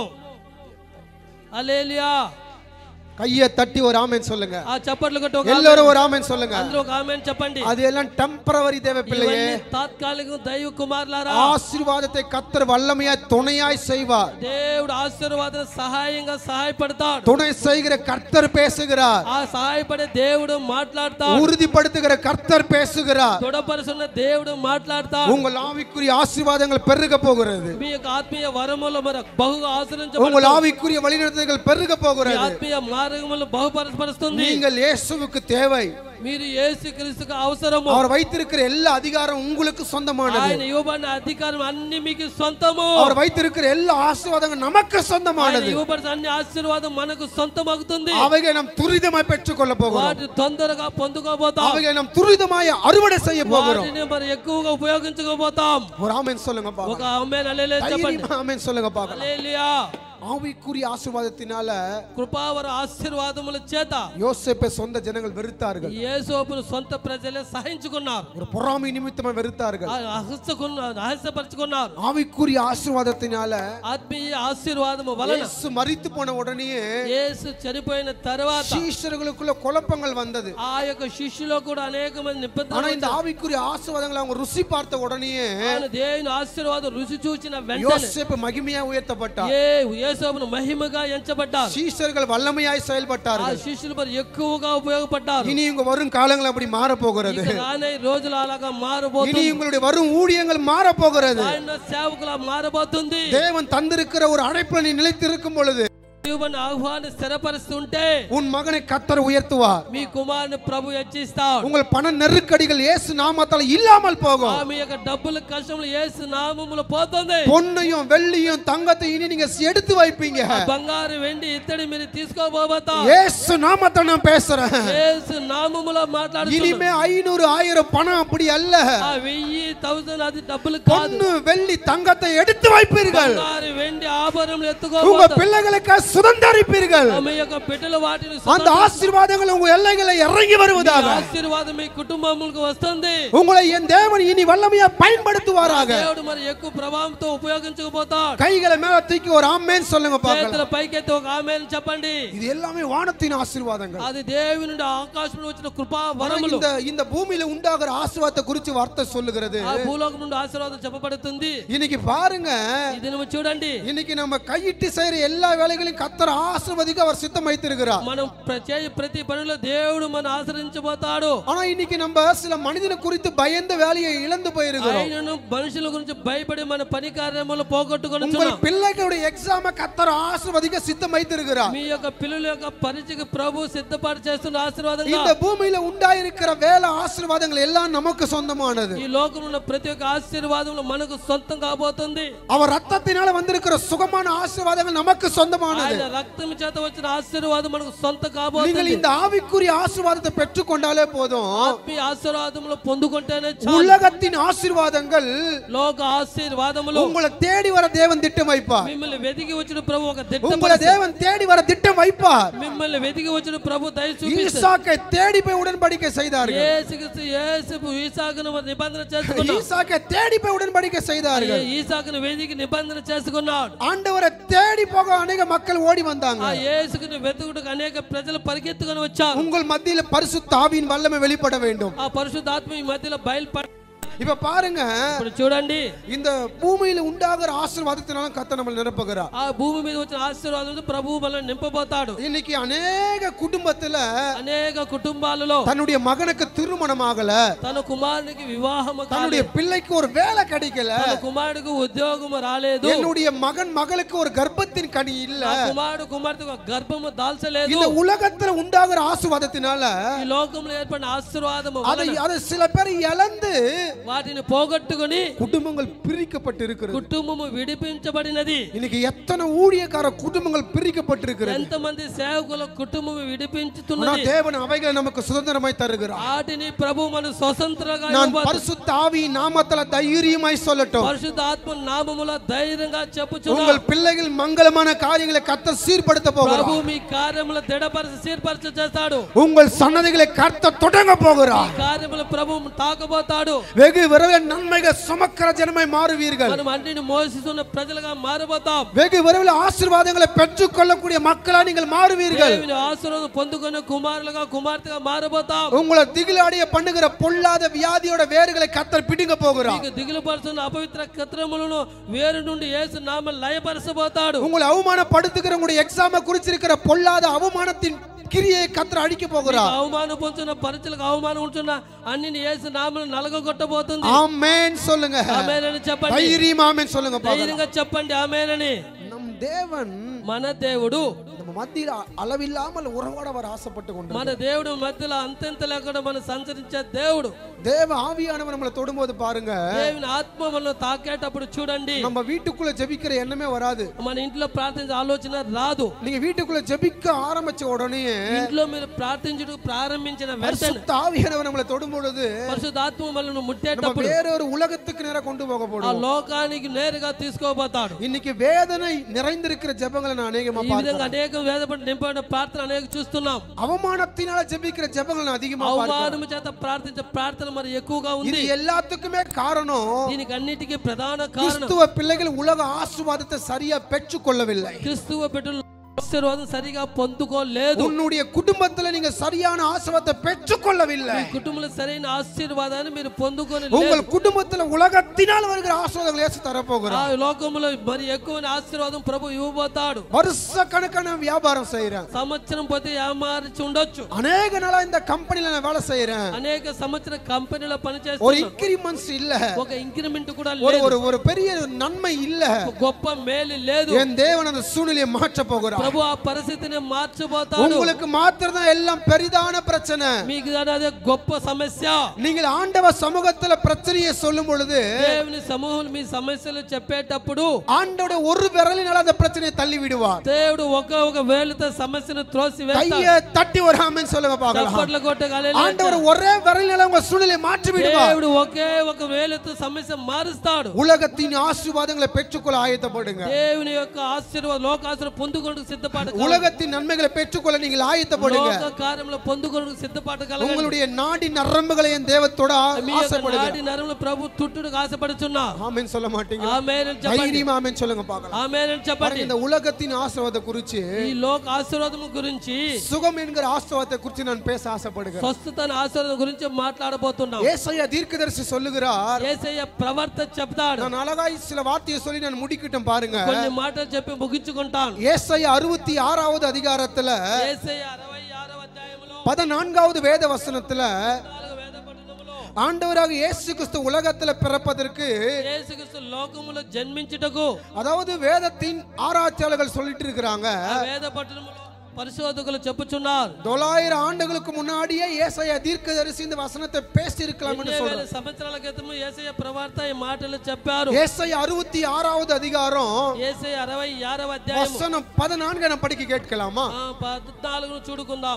హల్లెలూయా. கையை தட்டி ஒரு ஆமென் சொல்லுங்க. ఆ చప్పట్లు కొట్టి ఒక எல்லாரும் ஒரு ஆமென் சொல்லுங்க. అందరూ ఒక ఆమేన్ చెప్పండి. அது எல்லாம் டெம்பரவரி தேவ பிள்ளையே. ఇవన్నీ తాత్కాలికం. దైవ కుమారులారా, ஆசீர்வாதத்தை கர்த்தர் வல்லமையாய் துணையாய் செய்வார். దేవుడు ఆశీర్వాదం సహాయంగా సహాయపడతాడు. துணை செய்கிற கர்த்தர் பேசுகிறார். ఆ సహాయపడే దేవుడు మాట్లాడతాడు. உறுதிப்படுத்துகிற கர்த்தர் பேசுகிறார். దృఢపరుస్తున్న దేవుడు మాట్లాడతాడు. உங்கள் ஆவிக்குரிய ஆசீர்வாதங்கள் பெருக போகிறது. మీ యొక్క ఆత్మీయ వరములు మరి బహుగా உங்கள் ఆశ్రయించబడతాయి. ஆவிக்குரிய வழிநடத்துதல்கள் பெருக మీ போகிறது. ఆత్మీయ మార్గం మార్గములను బహుపరచపరుస్తుంది. நீங்கள் இயேசுவுக்கு தேவை. మీరు యేసుక్రీస్తుకు అవసరము. அவர் வைத்திருக்கிற எல்லா அதிகாரம் உங்களுக்கு சொந்தமானது. ఆయన ఇవ్వబడిన అధికారం అన్ని మీకు సొంతము. அவர் வைத்திருக்கிற எல்லா ஆசீர்வாதங்களும் நமக்கு சொந்தமானது. ఆయన ఇవ్వబడిన అన్ని ఆశీర్వాదం మనకు సొంతమవుతుంది. அவைகளை நாம் துரிதமாய் பெற்றுக்கொள்ள போகிறோம். వాటిని తొందరగా పొందుకోబోతాం. அவைகளை நாம் துரிதமாய் அறுவடை செய்ய போகிறோம். వాటిని మరి ఎక్కువగా ఉపయోగించుకోబోతాం. ஒரு ஆமென் சொல்லுங்க பாக்கலாம். ఒక ఆమేన్ హల్లెలూయా చెప్పండి. ஆமென் சொல்லுங்க பாக்கலாம். హల్లెలూయా. ஆவிக்குரிய ஆசீர்வாதத்தினால కృపావర ఆశీర్వాదముల చేత யோசேப்பை சொந்த ஜனங்கள் வெறுத்தார்கள். యేసోపును సొంత ప్రజలే సహించుకున్నారు. ஒரு பொறாமை நிமித்தமாக வெறுத்தார்கள். అసహ్యించుకున్నారు. ஆவிக்குரிய ஆசீர்வாதத்தினால ఆత్మీయ ఆశీర్వాదము వలన இயேசு மரித்து போன உடனே యేసు చనిపోయిన తర్వాత శిష్యులకుள்ள குழப்பங்கள் வந்தது. ఆ యొక్క శిష్యులో కూడా అనేక మంది నిబంధనలు. ஆனா இந்த ஆவிக்குரிய ஆசீர்வாதங்களை அவங்க ருசி பார்த்த உடனே దేవుని ఆశీర్వాదం రుచి చూచిన వెంటనే யோசேப்பு மகிமையா உயர்த்தப்பட்டார். యేసోపును మహిమగా ఎంచబడ్డారు. శిష్యులు వల్లமையாய் செயல்பட்டார்கள். ఆ శిష్యులు మరి ఎక్కువగా ఉపయోగపడ్డారు. இனி உங்க வரும் காலங்கள் அப்படி மாற போகிறது. రానే రోజులు అలాగా మారబోతుంది. இனி உங்களுடைய வரும் ஊழியங்கள் மாற போகிறது. ఆయన సేవకులా మారబోతుంది. தேவன் தந்திருக்கிற ஒரு அழைப்புல நீ நிலைத்திருக்கும் பொழுது ఆహ్వాన స్థిరపరుస్తుంటే உன் மகனை கர்த்தர் உயர்த்துவார். మీ కుమారుని ప్రభు హెచ్చిస్తాడు. உங்கள் பண நெருக்கடிகள் இயேசு நாமத்தால் இல்லாமல் போகும். మీ యొక్క డబ్బుల కష్టములు యేసు నామములో పోతుంది. பொன்னையும் வெள்ளியும் தங்கத்தையும் இனி நீங்க எடுத்து வைப்பீங்க. బంగారు వెండి ఇత్తడి మీరు తీసుకోబోతారు. இயேசு நாமத்தால் நான் பேசுறேன். యేసు నామములో మాట్లాడుతున్నా. இனிமே ஐநூறு ஆயிரம் பணம் அப்படி அல்ல. ఆ వెయ్యి థౌసండ్ అది డబ్బులు కాదు. பொன்னு வெள்ளி தங்கத்தை எடுத்து வைப்பீர்கள். బంగారు వెండి ఆభరణములు உங்க ఎత్తుకోబోతారు. பிள்ளைகளுக்கு சுதந்தரிப்பீர்கள். మీ యొక్క బిడ్డల వాటిని அந்த ஆசீர்வாதங்கள் உங்க எல்லைகளை இறங்கி வருவதாக. ఆశీర్వాదం మీ కుటుంబములకు వస్తుంది. உங்களை என் தேவன் இனி வல்லமையா பயன்படுத்துவாராக. దేవుడు మరి ఎక్కువ ప్రభావంతో ఉపయోగించబోతాడు. கைகளை மேல தூக்கி ஒரு ஆமென் சொல்லுங்க பார்க்கலாம். చేతుల పైకెత్తి ఒక ఆమేన్ చెప్పండి. இது எல்லாமே வானத்தின் ஆசீர்வாதங்கள். అది దేవుని నుండి ఆకాశం వచ్చిన కృపా వరములు. இந்த இந்த பூமியில உண்டாகிற ஆசீர்வாதத்தை குறித்து வார்த்தை சொல்லுகிறது. ఆ భూలోకం నుండి ఆశీర్వాదం చెప్పబడుతుంది. இன்னைக்கு பாருங்க, ఇది నువ్వు చూడండి. இன்னைக்கு நம்ம கையிட்டு செய்யற எல்லா வேலைகளையும் கர்த்தர் ஆசீர்வதிக்க அவர் சித்தம் வைத்திருக்கிறார். మనం చేయ ప్రతి పనిలో దేవుడు మన ఆశ్రయించబోతాడు. ஆனா இன்னைக்கு நம்ம சில மனிதனை குறித்து பயந்த வேலையை இழந்து போயிருக்கிறோம். ఆయనను మనుషుల గురించి భయపడి మన పని కార్యములు పోగొట్టుకొనుచున్నాం. உங்கள் பிள்ளைகளுடைய எக்ஸாமை கர்த்தர் ஆசீர்வதிக்க சித்தம் வைத்திருக்கிறார். మీ యొక్క పిల్లల యొక్క పరీక్షకు ప్రభు సిద్ధపాటు చేస్తున్న ఆశీర్వాదంగా இந்த பூமியில உண்டாயிருக்கிற வேலை ஆசீர்வாதங்கள் எல்லாம் நமக்கு சொந்தமானது. ఈ లోకంలో ప్రతి ఒక్క ఆశీర్వాదములు మనకు సొంతం కాబోతుంది. அவர் ரத்தத்தினால வந்திருக்கிற சுகமான ஆசீர்வாதங்கள் நமக்கு சொந்தமானது. ఆయన రక్తం చేత వచ్చిన ఆశీర్వాదం మనకు సొంత కాబోతుంది. நீங்கள் இந்த ஆவிக்குரிய ஆசீர்வாதத்தை பெற்றுக்கொண்டாலே போதும். ఆత్మీయ ఆశీర్వాదములు పొందుకుంటేనే చాలు. உலகத்தின் ஆசீர்வாதங்கள் లోక ఆశీర్వాదములు உங்களை தேடி வர தேவன் திட்டம் வைப்பார். మిమ్మల్ని వెతికి వచ్చిన ప్రభు ఒక దిట్ట உங்களை தேவன் தேடி வர திட்டம் வைப்பார். మిమ్మల్ని వెతికి వచ్చిన ప్రభు దయ చూపిస్తాడు. ஈசாக்கை தேடி போய் உடன்படிக்கை செய்தார்கள். యేసుక్రీస్తు యేసు ఈసాకును నిబంధన చేసుకున్నాడు. ஈசாக்கை தேடி போய் உடன்படிக்கை செய்தார்கள். ఈసాకును వెతికి నిబంధన చేసుకున్నాడు. ஆண்டவரை தேடி போக அநேக மக்கள் ஓடி வந்தாங்க. ఆ యేసుకుని వెతుకుటకు అనేక ప్రజలు పరిగెత్తుకొని వచ్చారు. உங்கள் மத்தியில பரிசுத்த ஆவியின் வல்லமை வெளிப்பட வேண்டும். ఆ పరిశుద్ధాత్మ ఈ మధ్యలో బయలుపడ. இப்ப பாருங்க, ఇప్పుడు చూడండి, இந்த பூமியில உண்டாகிற ஆசீர்வாதத்தினால கர்த்தர் நம்மை நிரப்புகிறார். ఆ భూమి మీద వచ్చిన ఆశీర్వాదంతో ప్రభువు మనల్ని నింపబోతాడు. இன்னைக்கு அநேக குடும்பத்துல అనేక కుటుంబాలలో தன்னுடைய மகனுக்கு திருமணம் ஆகல, తన కుమారునికి వివాహం தன்னுடைய కాలేదు, பிள்ளைக்கு ஒரு வேலை கிடைக்கல, తన కుమారుడికి ఉద్యోగం రాలేదు, என்னுடைய மகன் மகளுக்கு ஒரு கர்ப்பத்தின் கனி இல்ல. ఆ కుమారుడు కుమార్తెకు గర్భము దాల్చలేదు. இந்த உலகத்துல உண்டாகிற ஆசீர்வாதத்தினால ఈ లోకంలో ఏర్పడిన ఆశీర్వాదము அதை వలన அதை சில பேர் இழந்து వాటిని పోగొట్టుకొని குடும்பங்கள் பிரிக்கப்பட்டு இருக்கிறது. కుటుంబము విడిపించబడినది. இன்னைக்கு எத்தனை ஊழியக்கார குடும்பங்கள் பிரிக்கப்பட்டிருக்கிறது. ఎంతమంది సేవకుల కుటుంబం ஆனா విడిపించుతున్నది. தேவன் அவைகளை நமக்கு சுதந்திரமாய் தருகிறார். వాటిని ప్రభు మనకు స్వతంత్రంగా நான் ఇవ్వబోతున్నాడు. பரிசுத்த ஆவி நாமத்துல தைரியமாய் சொல்லட்டும். పరిశుద్ధ ఆత్మ నామములో ధైర్యంగా உங்கள் చెప్పుచున్నాను. பிள்ளைகள் மங்களமான காரியங்களை கர்த்தர் சீர்படுத்த போகிறார். ప్రభు మీ కార్యములు దృఢపరచి సీర్పరచ చేస్తాడు. உங்கள் சன்னதிகளை கர்த்தர் தொடங்க போகிறார். ఈ కార్యములు ప్రభు తాకబోతాడు. வெகு விரைவில் நன்மைகள் சுமக்கிற ஜனமாய் மாறுவீர்கள். మనం అన్నిటిని మోసిస్తున్న ప్రజలుగా మారబోతాం. வெகு விரைவில் ஆசீர்வாதங்களை பெற்றுக் கொள்ளக்கூடிய மக்களா நீங்கள் மாறுவீர்கள். దేవుని ఆశీర్వాదం పొందుకునే కుమారులుగా కుమార్తెగా మారబోతాం. உங்களை திகிலாடிய பண்ணுகிற பொல்லாத வியாதியோட வேர்களை கர்த்தர் பிடுங்க போகிறார். మీకు దిగులు పరుస్తున్న అపవిత్ర కత్రములను వేరు నుండి యేసు నామములో లయపరచబోతాడు. உங்களை அவமானப்படுத்துகிற உங்களுடைய எக்ஸாமை குறிச்சிருக்கிற பொல்லாத அவமானத்தின் கிரியை கர்த்தர் அடிக்க போகிறார். అవమానం పొందుతున్న పరీక్షలకు అవమానం ఉంటున్న అన్నిని యేసు నామములో నలగొట్టబోతుంది. ஆமென் சொல்லுங்க. ఆమేన్ అని చెప్పండి. தைரியமா ஆமென் சொல்லுங்க. ధైర్యంగా చెప్పండి ఆమేన్ అని. நம் தேவன் మన దేవుడు நம்ம நம்ம மத்தியில் அளவில்லாமல் உறவாட அவர் ஆசைப்பட்டு கொண்டு మన దేవుడు మధ్యలో అంతెంత లేకుండా మనం సంచరించే దేవుడు. தேவ ஆவியானவர் நம்மளை தொடும்போது பாருங்க, దేవుని ఆత్మ మనల్ని తాకేటప్పుడు చూడండి, நம்ம வீட்டுக்குள்ள ஜெபிக்கிற எண்ணமே வராது. మన ఇంట్లో ప్రార్థించే ఆలోచన రాదు. நீங்க வீட்டுக்குள்ள ஜெபிக்க ஆரம்பிச்ச உடனே ఇంట్లో మీరు ప్రార్థించడం ప్రారంభించిన వెంటనే பரிசுத்த ஆவியானவர் நம்மளை தொடும்போது పరిశుద్ధాత్మ మనల్ని நம்ம ముట్టేటప్పుడు வேற ஒரு உலகத்துக்கு நேரா கொண்டு போக ఆ போறோம். లోకానికి నేరుగా తీసుకోబోతాడు. இன்னைக்கு வேதனை நிறைந்திருக்கிற ஜெபங்களை நான் அநேகமா ఈ విధంగా பார்க்கிறேன். అనేక వేదపడి నింపబడిన ప్రార్థన అనేక చూస్తున్నాం. அவமானத்தினால ஜெபிக்கிற ஜெபங்களை நான் அதிகமா பார்க்கிறேன். అవమానము చేత ప్రార్థించే ప్రార్థన మరి ఎక్కువగా ఉంది. இது எல்லாத்துக்குமே காரணம் దీనికి అన్నిటికీ ప్రధాన కారణం கிறிஸ்துவ பிள்ளைகள் உலக ஆசீர்வாதத்தை சரியா பெற்றுக்கொள்ளவில்லை. క్రీస్తువ బిడ్డలు ఆశీర్వాదం సరిగా పొందుకోలేదు. உன்னுடைய குடும்பத்துல நீங்க சரியான ஆசீர்வாதத்தை பெற்றுக்கொள்ளவில்லை. మీ కుటుంబంలో సరైన ఆశీర్వాదాన్ని మీరు పొందుకొని உங்கள் குடும்பத்துல உலகத்தினால் வருகிற ஆசீர்வாதங்களை இயேசு தர ఆ போகிறார். లోకంలో మరి ఎక్కువ ఆశీర్వాదం ప్రభు ఇవ్వబోతాడు. வருஷ கணக்கான வியாபாரம் செய்றேன், సంవత్సరం పోతే ఏమార్చి ఉండొచ్చు. அநேக நாளா இந்த கம்பெனில நான் வேலை செய்றேன், అనేక సంవత్సర కంపెనీలో ஒரு పనిచేస్తున్నా, இன்கிரிமெண்ட்ஸ் இல்ல, ఒక ఇంక్రిమెంట్ కూడా ஒரு లేదు, ஒரு ஒரு பெரிய நன்மை இல்ல. గొప్ప మేలు లేదు. என் தேவன் அந்த சூழ்நிலையை மாற்ற போகிறார். ప్రభు ఆ పరిస్థితిని మార్చబోతాడు. உங்களுக்கு மாத்திரம் தான் எல்லாம் பெரிதான பிரச்சனை. మీకు అదే గొప్ప సమస్య. நீங்கள் ஆண்டவ சமூகத்துல பிரச்சனையை சொல்லும் பொழுது దేవుని సమూహం మీ సమస్యలు చెప్పేటప్పుడు ஆண்டவருடைய ஒரு விரலினால அந்த பிரச்சனையை தள்ளி விடுவார். దేవుడు ఒక ఒక వేలుతో సమస్యను త్రోసి వేస్తాడు. கையை தட்டி ஒரு ஆமென் சொல்லுங்க பார்க்கலாம். చప్పట్లు కొట్టి హల్లెలూయా. ஆண்டவர் ஒரே விரலினால உங்க சூழ்நிலையை மாற்றி விடுவார். దేవుడు ఒకే ఒక వేలుతో సమస్య మారుస్తాడు. உலகத்தின் ஆசீர்வாதங்களை பெற்றுக்கொள்ள ஆயத்தப்படுங்க. దేవుని యొక్క ఆశీర్వాద లోక ఆశీర్వాదం పొందుకొనుటకు సిద్ధపడకండి. உலகத்தின் நன்மைகளை பெற்றுக்கொள்ள நீங்கள் ஆயத்தப்படுங்க. లోక కార్యములు పొందుకొనుటకు సిద్ధపడగలగండి. உங்களுடைய நாடி நரம்புகளை என் தேவத்தோட మీ యొక్క ஆசைப்படுங்க. నాడి నరములు ప్రభు తుట్టుడుకు ఆశపడుచున్నారు. ஆமென் சொல்ல மாட்டீங்க? ఆమేన్ అని చెప్పండి. தைரியமா ஆமென் சொல்லுங்க பார்க்கலாம். ఆమేన్ అని చెప్పండి. இந்த உலகத்தின் ஆசீர்வாதத்தை குறித்து, ఈ లోక ఆశీర్వాదం గురించి, சுகம் என்கிற ஆசீர்வாதத்தை குறித்து நான் பேச ஆசைப்படுகிறேன். స్వస్థతన ఆశీర్వాదం గురించి మాట్లాడబోతున్నాం. ஏசாயா தீர்க்கதரிசி சொல்லுகிறார், యేసయ్య ప్రవర్త చెప్తాడు. நான் அழகாய் சில வார்த்தையை சொல்லி நான் முடிக்கட்டும் பாருங்க. కొన్ని మాటలు చెప్పి ముగించుకుంటాను. ஏசாயா அறுபத்தி ஆறாவது அதிகாரத்துல యేసయ్య అరవై ఆరవ అధ్యాయములో பதினான்காவது வேத வசனத்துல నాలుగు వేద పట్టణములో ஆண்டவராக இயேசு கிறிஸ்து உலகத்துல பிறப்பதற்கு, యేసుక్రీస్తు లోకములో జన్మించుటకు, அதாவது வேதத்தின் ஆராய்ச்சியாளர்கள் சொல்லிட்டு இருக்கிறாங்க, ఆ వేద పట్టణములో పరిశోధకులు చెప్పుచున్నారు, தொள்ளாயிரம் ஆண்டுகளுக்கு முன்னாடியே ஏசாயா தீர்க்கதரிசி இந்த வசனத்தை பேசி இருக்கலாம் என்று ఎనిమిది వేల சொல்றாங்க. సంవత్సరాల క్రితం యేసయ్య ప్రవర్త ఈ మాటలు చెప్పారు. ஏசாயா அறுபத்தி ஆறாவது அதிகாரம் యేసయ్య అరవై ఆరవ అధ్యాయం வசனம் பதினான்கு நம்ம படிக்க கேட்கலாமா? పద్నాలుగును చూడుకుందాం.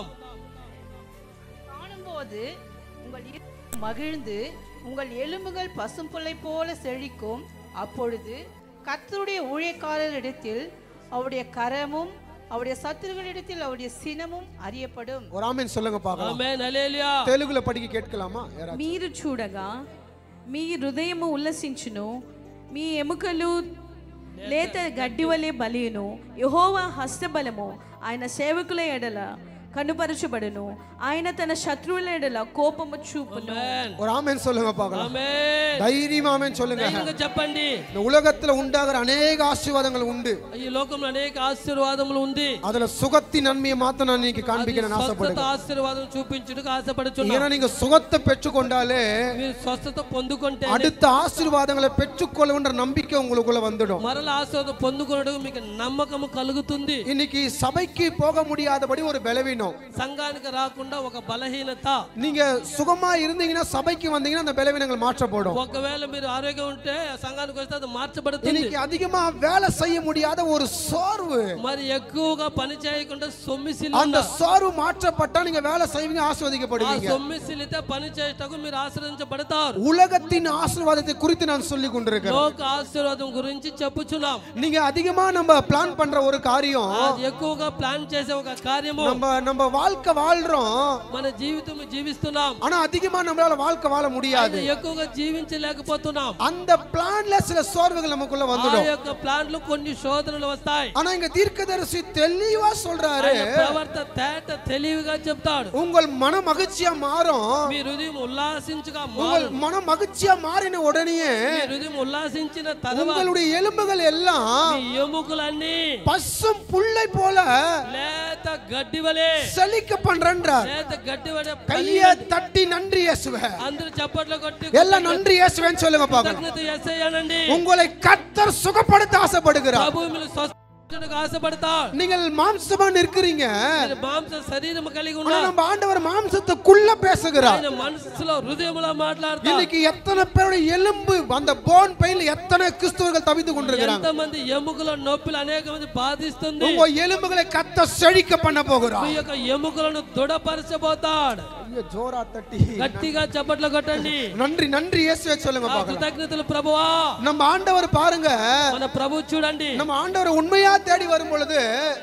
காணும்போது உங்கள் இருதயம் மகிழ்ந்து உங்கள் எலும்புகள் பசும்புல்லை போல செழிக்கும். அப்பொழுது கர்த்தருடைய ஊழியக்காரரிடத்தில் அவருடைய கரமும் அவருடைய சத்துருகளிடத்தில் அவருடைய சினமும் அறியப்படும். ஒரு ஆமென் சொல்லுங்க பார்க்கலாம். ఆమేన్ హల్లెలూయా. தெலுங்குல படிக்க கேட்கலாமா? யாராவது? మీరు చూడగా మీ హృదయము ఉల్లసించును, మీ ఎముకలు లేత గడ్డి వలె బలియును. యెహోవా హస్తబలము ఆయన సేవకుల ఎడల కనుపరచబడును. ఆయన తన శత్రువుల ఎడల కోపము చూపును. ஒரு ஆமென் சொல்லுங்க பார்க்கலாம். ఆమేన్. தைரியமா ஆமென் சொல்லுங்க. ధైర్యంగా చెప్పండి. இந்த உலகத்துல உண்டாகிற அநேக ஆசீர்வாதங்கள் உண்டு. ఈ లోకంలో అనేక ఆశీర్వాదములు ఉంది. அதுல சுகத்தின் நன்மையை மாத்த நான் இன்னைக்கு காண்பிக்க நான் స్వస్థత ஆசைப்படுறேன். ఆశీర్వాదం చూపించుటకు ఆశపడుచున్నాను. ஏன்னா நீங்க சுகத்தை பெற்றுக்கொண்டாலே మీరు స్వస్థత పొందుకుంటే அடுத்த ஆசீர்வாதங்களை பெற்றுக்கொள்ளுன்ற நம்பிக்கை உங்களுக்குள்ள வந்துடும். మరల ఆశీర్వాదం పొందుకొనుటకు మీకు నమ్మకము కలుగుతుంది. இன்னைக்கு சபைக்கு போக முடியாதபடி ஒரு பலவீனம், సంఘానికి రాకుండా ఒక బలహీనత. நீங்க சுகமா இருந்தீங்கன்னா சபைக்கு வந்தீங்கன்னா அந்த பலவீனங்கள் மாற்றப்படும். ఒకవేళ మీరు ఆరోగ్యం ఉంటే సంఘానికి వస్తే అది మార్చబడుతుంది. இன்னைக்கு அதிகமா வேலை செய்ய முடியாத ஒரு சோர்வு, మరి ఎక్కువగా పని చేయకుండా సొమ్మిసిలి அந்த சோர்வு மாற்றப்பட்டா நீங்க வேலை செய்வீங்க, ஆசீர்வதிக்கப்படுவீங்க. సొమ్మిసిలితే పని చేయటకు మీరు ఆశ్రయించబడతారు. உலகத்தின் ஆசீர்வாதத்தை குறித்து நான் சொல்லி கொண்டிருக்கிறேன். లోక ఆశీర్వాదం గురించి చెప్పుచున్నాం. நீங்க அதிகமா நம்ம பிளான் பண்ற ஒரு காரியம், అది ఎక్కువగా ప్లాన్ చేసే ఒక కార్యము. நம்ம நம்ம வாழ்க்கை வாழ்றோம், మన జీవితం జీవిస్తున్నాం, ஆனா அதிகமா நம்மளால வாழ்க்கை வாழ முடியாது. ఎక్కువగా జీవించలేకపోతున్నాం. அந்த பிளான்ல சில சோர்வுகள் நமக்குள்ள ఆ வந்துடும். యొక్క ప్లాన్ లో కొన్ని శోధనలు వస్తాయి. ஆனா இங்க தீர்க்கதரிசி தெளிவா சொல்றாரு, ఆయన ప్రవర్త తేట తెలివిగా చెప్తాడు. உங்கள் மன மகிழ்ச்சியா மாறும். మీ హృదయం ఉల్లాసించగా உங்கள் మారు. மன மகிழ்ச்சியா மாறின உடனே మీ హృదయం ఉల్లాసించిన తర్వాత உங்களுடைய எலும்புகள் எல்லாம் మీ ఎముకలన్నీ பசும் புல்லை போல లేత గడ్డి వలె செழிக்க பண்றன்றார். లేత గడ్డి వలె கையை தட்டி நன்றி இயேசுவே, అందరూ చప్పట్లు కొట్టి எல்லாம் நன்றி இயேசுவேன்னு சொல்லுங்க பார்க்கலாம். కృతజ్ఞత యేసయ్యనండి. உங்களை கர்த்தர் சுகப்படுத்த ஆசைப்படுகிறார். ప్రభు మిమ్మల్ని స్వస్థ ஆசைப்படுத்தார். நீங்கள் மாம்சமா இருக்கிறீங்க, మాంస శరీరం కలిగి ஆனா ఉన్నారు. நம்ம ஆண்டவர் மாம்சத்துக்குள்ள பேசுகிறார். ఆయన మనసులో హృదయంలో మాట్లాడతారు. இன்னைக்கு எத்தனை பேருடைய எலும்பு அந்த போன் பெயின் எத்தனை கிறிஸ்தவர்கள் தவித்துக் கொண்டிருக்கிறாங்க. ఎంతమంది ఎముకల నొప్పులు అనేక మంది బాధిస్తుంది. உங்க எலும்புகளை கத்த செழிக்க பண்ண போகிறார். మీ యొక్క ఎముకలను దృఢపరచబోతాడు. ஐயோ ஜோரா தட்டி గట్టిగా చప్పట్లు కొట్టండి. நன்றி நன்றி இயேசுவே சொல்லுங்க பார்க்கலாம். కృతజ్ఞతలు ప్రభువా. நம்ம ஆண்டவர் பாருங்க, మన ప్రభు చూడండి. நம்ம ஆண்டவர் உண்மையா தேடி வரும் பொழுது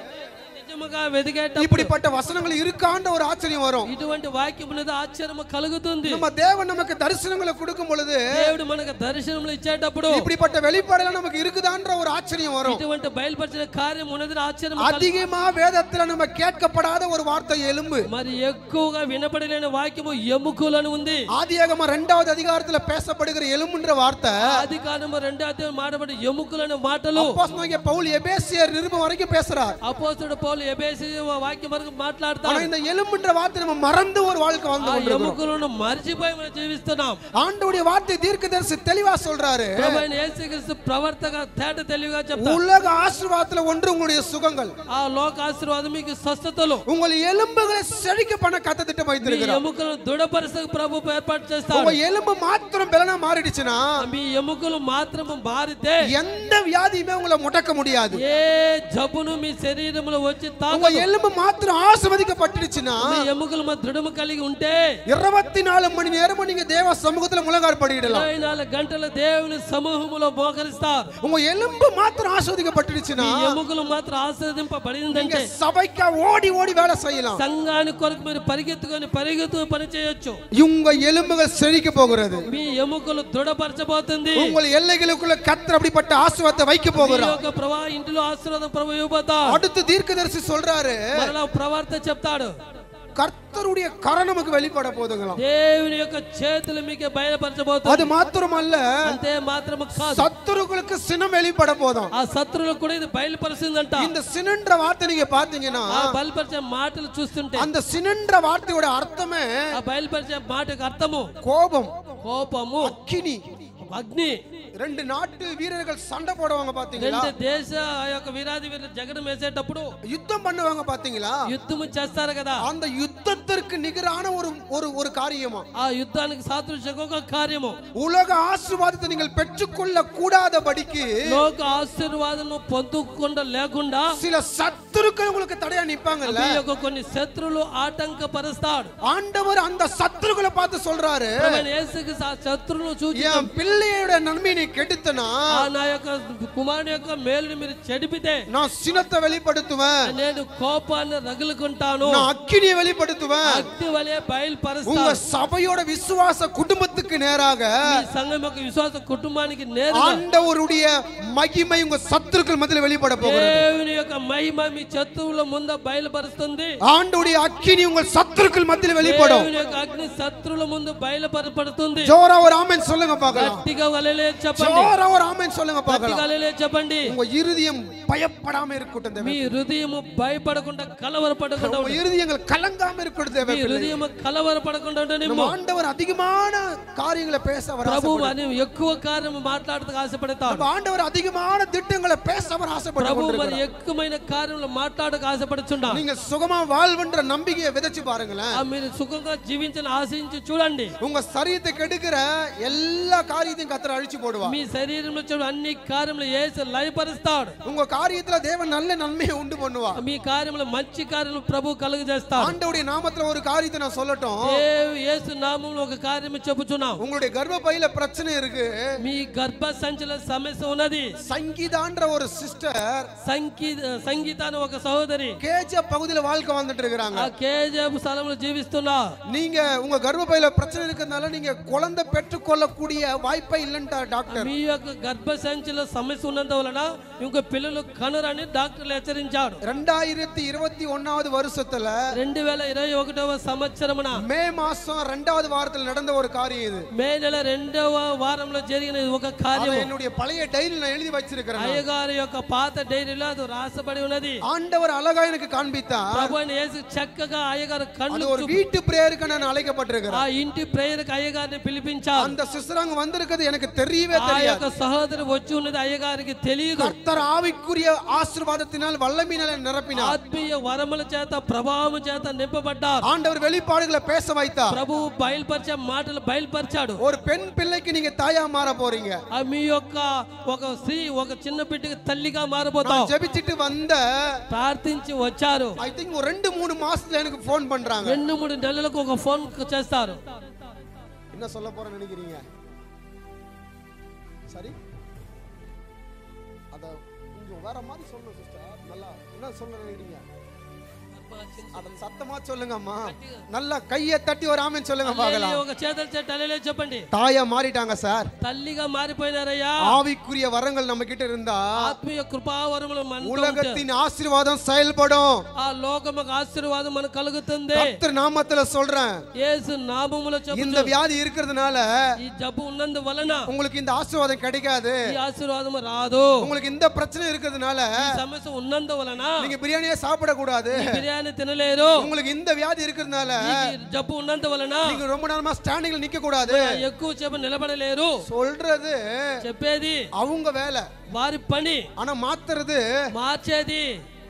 నిజముగా వెదిగేటప్పుడు இப்படிப்பட்ட வசனங்கள் இருக்கான்ற ஒரு ஆச்சரியம் வரும். ఇటువంటి వాక్యములతో ఆశ్చర్యం కలుగుతుంది. நம்ம தேவன் நமக்கு தரிசனங்களை கொடுக்கும் பொழுது దేవుడు మనకు దర్శనములు ఇచ్చేటప్పుడు இப்படிப்பட்ட வெளிப்பாடுலாம் நமக்கு இருக்குதான்ற ஒரு ஆச்சரியம் வரும். ఇటువంటి బయలుపరిచిన కార్యం ఉన్నది ఆశ్చర్యం. அதிகமா வேதத்துல நம்ம கேட்கப்படாத ஒரு வார்த்தை எலும்பு. మరి ఎక్కువగా వినపడలేని వాక్యము ఎముకలను ఉంది. ஆதியாகம இரண்டாவது அதிகாரத்துல பேசப்படுகிற எலும்புன்ற வார்த்தை ఆదికాండము రెండో అధ్యాయం మాట్లాడే ఎముకలను మాటలు அப்போஸ்தலனாகிய பவுல் எபேசியர் நிருபம் வரைக்கும் பேசுறார். అపోస్తలుడు పౌలు ఎబేసు వాక్యం వరకు ஆனா మాట్లాడతాడు. இந்த எலும்புன்ற வார்த்தை நம்ம மறந்து ஒரு வாழ்க்கை வாழ்ந்து ఆ கொண்டிருக்கிறோம். ఎముకలను మర్చిపోయి మనం జీవిస్తున్నాం. ஆண்டவருடைய வார்த்தை தீர்க்கதரிசி தெளிவா சொல்றாரு, ప్రభువైన యేసుక్రీస్తు ప్రవర్తగా తేట తెలివిగా చెప్తాడు. உலக ஆசீர்வாதத்துல ஒன்று உங்களுடைய சுகங்கள், ఆ లోక ఆశీర్వాదం మీకు స్వస్థతలు, உங்கள் எலும்புகளை செழிக்க பண்ண கத்த திட்டம் మీ வைத்திருக்கிறார். ఎముకలను దృఢపరచకు ప్రభు ఏర్పాటు చేస్తాడు. உங்க எலும்பு மாத்திரம் பலனா மாறிடுச்சுன்னா మీ ఎముకలు మాత్రము మారితే எந்த வியாதியுமே உங்களை முடக்க முடியாது. ఏ జబ్బును మీ శరీరంలో వచ్చి உங்க తాకదు. எலும்பு மாத்திரம் ஆசீர்வதிக்கப்பட்டுடுச்சுன்னா మీ ఎముకలు మా దృఢము కలిగి ఉంటే இருபத்தி நாலு மணி நேரமும் நீங்க தேவ சமூகத்துல முழங்கால் படியிடலாம். ఇరవై నాలుగు గంటల దేవుని సమూహములో మోకరిస్తారు. உங்க எலும்பு மாத்திரம் ஆசீர்வதிக்கப்பட்டுடுச்சுன்னா మీ ఎముకలు మాత్రం நீங்க ఆశీర్వదింపబడిందంటే சபைக்கு ஓடி ஓடி வேலை செய்யலாம். సంఘానికి కొరకు మీరు పరిగెత్తుకొని పరిగెత్తు పని చేయొచ్చు. உங்க எலும்புகள் செழிக்க போகிறது. మీ ఎముకలు దృఢపరచబోతుంది. உங்கள் எல்லைகளுக்குள்ள கர்த்தர் அப்படிப்பட்ட ஆசீர்வாதத்தை வைக்க మీ போகிறார். యొక్క ప్రభా ఇంటిలో ఆశీర్వాదం ప్రభు ఇవ్వబోతాడు. அடுத்து தீர்க்கதரிசி சொல்றாரு, మరలా ప్రవర్త చెప్తాడు, கர்த்தருடைய கரம் நமக்கு வெளிப்பட போதுங்களாம். దేవుని యొక్క చేతులు మీకు బయలుపరచబోతుంది. அது மாத்திரமல்ல, అంతే మాత్రము కాదు, சத்துருக்களுக்கு சினம் வெளிப்பட போதும். ఆ శత్రువులకు కూడా ఇది బయలుపరుస్తుందంట. இந்த சினன்ற வார்த்தை நீங்க பாத்தீங்கன்னா ఆ బయలుపరిచే మాటలు చూస్తుంటే அந்த சினன்ற வார்த்தையோட அர்த்தமே ఆ బయలుపరిచే మాటకు అర్థము கோபம், కోపము, அக்கினி. అగ్ని. ரெண்டு நாட்டு வீரர்கள் சண்டை போடுவாங்க பாத்தீங்களா? రెండు దేశ ఆ యొక్క వీరాది వీరులు జగడం వేసేటప్పుడు யுத்தம் பண்ணுவாங்க பாத்தீங்களா? యుద్ధము చేస్తారు కదా. அந்த యుద్ధத்திற்கு நிகரான ஒரு ஒரு ஒரு காரியமா, ఆ యుద్ధానికి సాదృశ్యంగా ఒక కార్యము. உலக ஆசீர்வாதத்தை நீங்கள் பெற்றுக்கொள்ள கூடாதபடிக்கு లోక ఆశీర్వాదము పొందుకుండా లేకుండా சில சத்துருக்கள் உங்களுக்கு தடையா நிப்பாங்கல்ல, మీ యొక్క కొన్ని శత్రువులు ఆటంకపరుస్తాడు. ஆண்டவர் அந்த சத்துருக்களை பார்த்து சொல்றாரு, ప్రభువైన యేసుకి ఆ శత్రువులను చూచి என் பிள்ளையோட நன்மையை நீ கெடுத்தனா ఆ నా యొక్క కుమారుని యొక్క మేలుని మీరు చెడిపితే நான் சினத்தை வெளிப்படுத்துவேன், నేను కోపాన్ని రగులుకుంటాను, நான் அக்கினியை வெளிப்படுத்துவேன். అగ్ని వలె உங்க బయలుపరుస్తాను. சபையோட விசுவாச குடும்பத்துக்கு நேராக మీ సంఘం యొక్క విశ్వాస కుటుంబానికి నేరుగా ஆண்டவருடைய மகிமை உங்க சத்துருக்கள் மத்தியில வெளிப்பட போகிறது. దేవుని యొక్క మహిమ మీ శత్రువుల ముందు బయలుపరుస్తుంది. ஆண்டவருடைய அக்கினி உங்கள் சத்துருக்கள் மத்தியில வெளிப்படும். దేవుని యొక్క అగ్ని శత్రువుల ముందు బయలుపరపడుతుంది. ஜோரா ஒரு ஆமென் சொல்லுங்க பார்க்கலாம். గట్టిగా హల్లెలూయా చెప్పండి. ஜோரா ஒரு ஆமென் சொல்லுங்க గట్టిగా பார்க்கலாம். హల్లెలూయా చెప్పండి. உங்க இருதயம் பயப்படாம இருக்கட்டும் தேவனே. మీ హృదయము భయపడకుండా కలవరపడకుండా உங்க இருதயங்கள் கலங்காம இருக்கட்டும் தேவனே. మీ హృదయము కలవరపడకుండా ఉండనిమ్ము. நம்ம ஆண்டவர் அதிகமான காரியங்களை பேச அவர் ప్రభు ஆசைப்படுறார். అని ఎక్కువ కార్యము మాట్లాడతానికి ఆశపడతాడు. நம்ம ஆண்டவர் அதிகமான திட்டங்களை பேச அவர் ప్రభు మరి ஆசைப்படுறார். ఎక్కువైన కార్యములు మాట్లాడక ఆశపడుచున్నాడు. நீங்க சுகமா வாழ்வன்ற நம்பிக்கையை விதைச்சு பாருங்களேன். మీరు సుఖంగా జీవించని ఆశించి చూడండి. உங்க சரீரத்தை கெடுக்கிற எல்லா காரியத்தையும் கர்த்தர் அழிச்சு போடுவார். మీ శరీరంలో చూడు అన్ని కార్యములు యేసు లయపరుస్తాడు. உங்க காரியத்துல தேவன் நல்ல நன்மையை உண்டு பண்ணுவார். మీ కార్యములు మంచి కార్యములు ప్రభు కలుగజేస్తాడు. ஆண்டவருடைய நாமத்துல ஒரு காரியத்தை நான் சொல்லட்டும். దేవు యేసు నామములో ఒక కార్యము చెప్పుచున్నాం. உங்களுடைய கர்ப்பப்பையில பிரச்சனை இருக்கு. మీ గర్భ సంచిలో సమస్య ఉన్నది. சங்கீதான்ற ஒரு சிஸ்டர் సంగీత సంగీత అని ఒక సహోదరి கேஜ பகுதியில வாழ்க்கை வந்துட்டு இருக்காங்க. ఆ కేజీఎఫ్ స్థలంలో జీవిస్తున్నా. நீங்க உங்க கர்ப்பப்பையில பிரச்சனை இருக்கிறதுனால நீங்க குழந்தை பெற்றுக்கொள்ளக்கூடிய வாய்ப்பே இல்லைன்ட்டா டாக்டர். మీ యొక్క గర్భ సంచిలో సమస్య ఉన్నందు వలన ఇంకో పిల్లలు కనురని డాక్టర్లు హెచ్చరించాడు. ரெண்டாயிரத்தி இருபத்தி ஒன்னாவது வருஷத்துல రెండు వేల ఇరవై ఒకటవ సంవత్సరమున மே மாசம் ரெண்டாவது வாரத்துல நடந்த ஒரு காரியம் இது. இது. మే నెల రెండవ వారంలో జరిగిన ఒక కార్యం என்னுடைய பழைய டைரியில் நான் எழுதி வச்சிருக்கிறேன். అయ్యగారి యొక్క పాత డైరీలో అది రాసబడి ఉన్నది. ஆண்டவர் அழகா எனக்கு காண்பித்தார். ప్రభువైన యేసు చక్కగా అయ్యగారు కళ్ళు ஒரு வீட்டு பிரேயருக்கு நான் அழைக்கப்பட்டிருக்கிறேன். ఆ ఇంటి ప్రేయర్కి అయ్యగారిని పిలిపించారు. அந்த சிஸ்டர் அங்க வந்திருக்கிறது எனக்கு தெரியவே ఆ தெரியாது. యొక్క సహోదరు వచ్చి ఉన్నది అయ్యగారికి తెలియదు. கர்த்தர் ஆவிக்குரிய ஆசீர்வாதத்தினால் வல்லமையினால நிரப்பினார். ఆత్మీయ వరముల చేత ప్రభావము చేత నింపబడ్డారు. ஆண்டவர் வெளிப்பாடுகளை பேச வைத்தார். ప్రభువు బయలుపరిచే మాటలు బయలుపరిచాడు. ஒரு பெண் பிள்ளைக்கு நீங்க தாயா மாற போறீங்க. ఆ మీ యొక్క ఒక స్త్రీ ఒక చిన్న బిడ్డకి తల్లిగా మారబోతావు. ஜெபிச்சிட்டு வந்த ప్రార్థించి వచ్చారు. ఐ థింక్ ஒரு ரெண்டு மூணு மாசத்துல எனக்கு ஃபோன் பண்றாங்க. రెండు మూడు నెలలకు ఒక ఫోన్ చేస్తారు. என்ன சொல்ல போறேன்னு நினைக்கிறீங்க? சரி, அத கொஞ்சம் வேற மாதிரி சொல்லணும் சிஸ்டர். நல்லா என்ன சொல்ல நினைக்கிறீங்க? அத சத்தமா சொல்லுங்க அம்மா. நல்லா கையை தட்டி ஒரு ஆமென் சொல்லுங்க பார்க்கலாம். ఒక చేతులు చెట్టు హల్లెలూయా చెప్పండి. தாயா மாறிட்டாங்க சார். తల్లిగా మారిపోయినారయ్యా. ஆவிக்குரிய வரங்கள் நம்ம கிட்ட இருந்தா ఆత్మీయ కృపావరములు మనతో ఉంటే உலகத்தின் ஆசீர்வாதம் செயல்படும். ఆ లోకముకు ఆశీర్వాదం మనకు కలుగుతుంది. கர்த்தர் நாமத்துல சொல்றேன். యేసు నామములో இந்த చెప్పుచు வியாதி இருக்கிறதுனால ఈ జబ్బు ఉన్నందు వలన உங்களுக்கு இந்த ஆசீர்வாதம் கிடைக்காது. ఈ ఆశీర్వాదం రాదు. உங்களுக்கு இந்த பிரச்சனை இருக்கிறதுனால ఈ సమస్య ఉన్నందు వలన நீங்க பிரியாணியே சாப்பிட கூடாது. బిర్యానీ తినలేరు. உங்களுக்கு இந்த வியாதி இருக்கிறதுனால ఈ జబ్బు ఉన్నందు వలన நீங்க ரொம்ப நேரமா ஸ்டாண்டிங்ல நிக்க கூடாது. ఎక్కువ సేపు నిలబడలేరు. சொல்றது చెప్పేది அவங்க வேலை, వారి పని. ஆனா மாத்துறது మార్చేది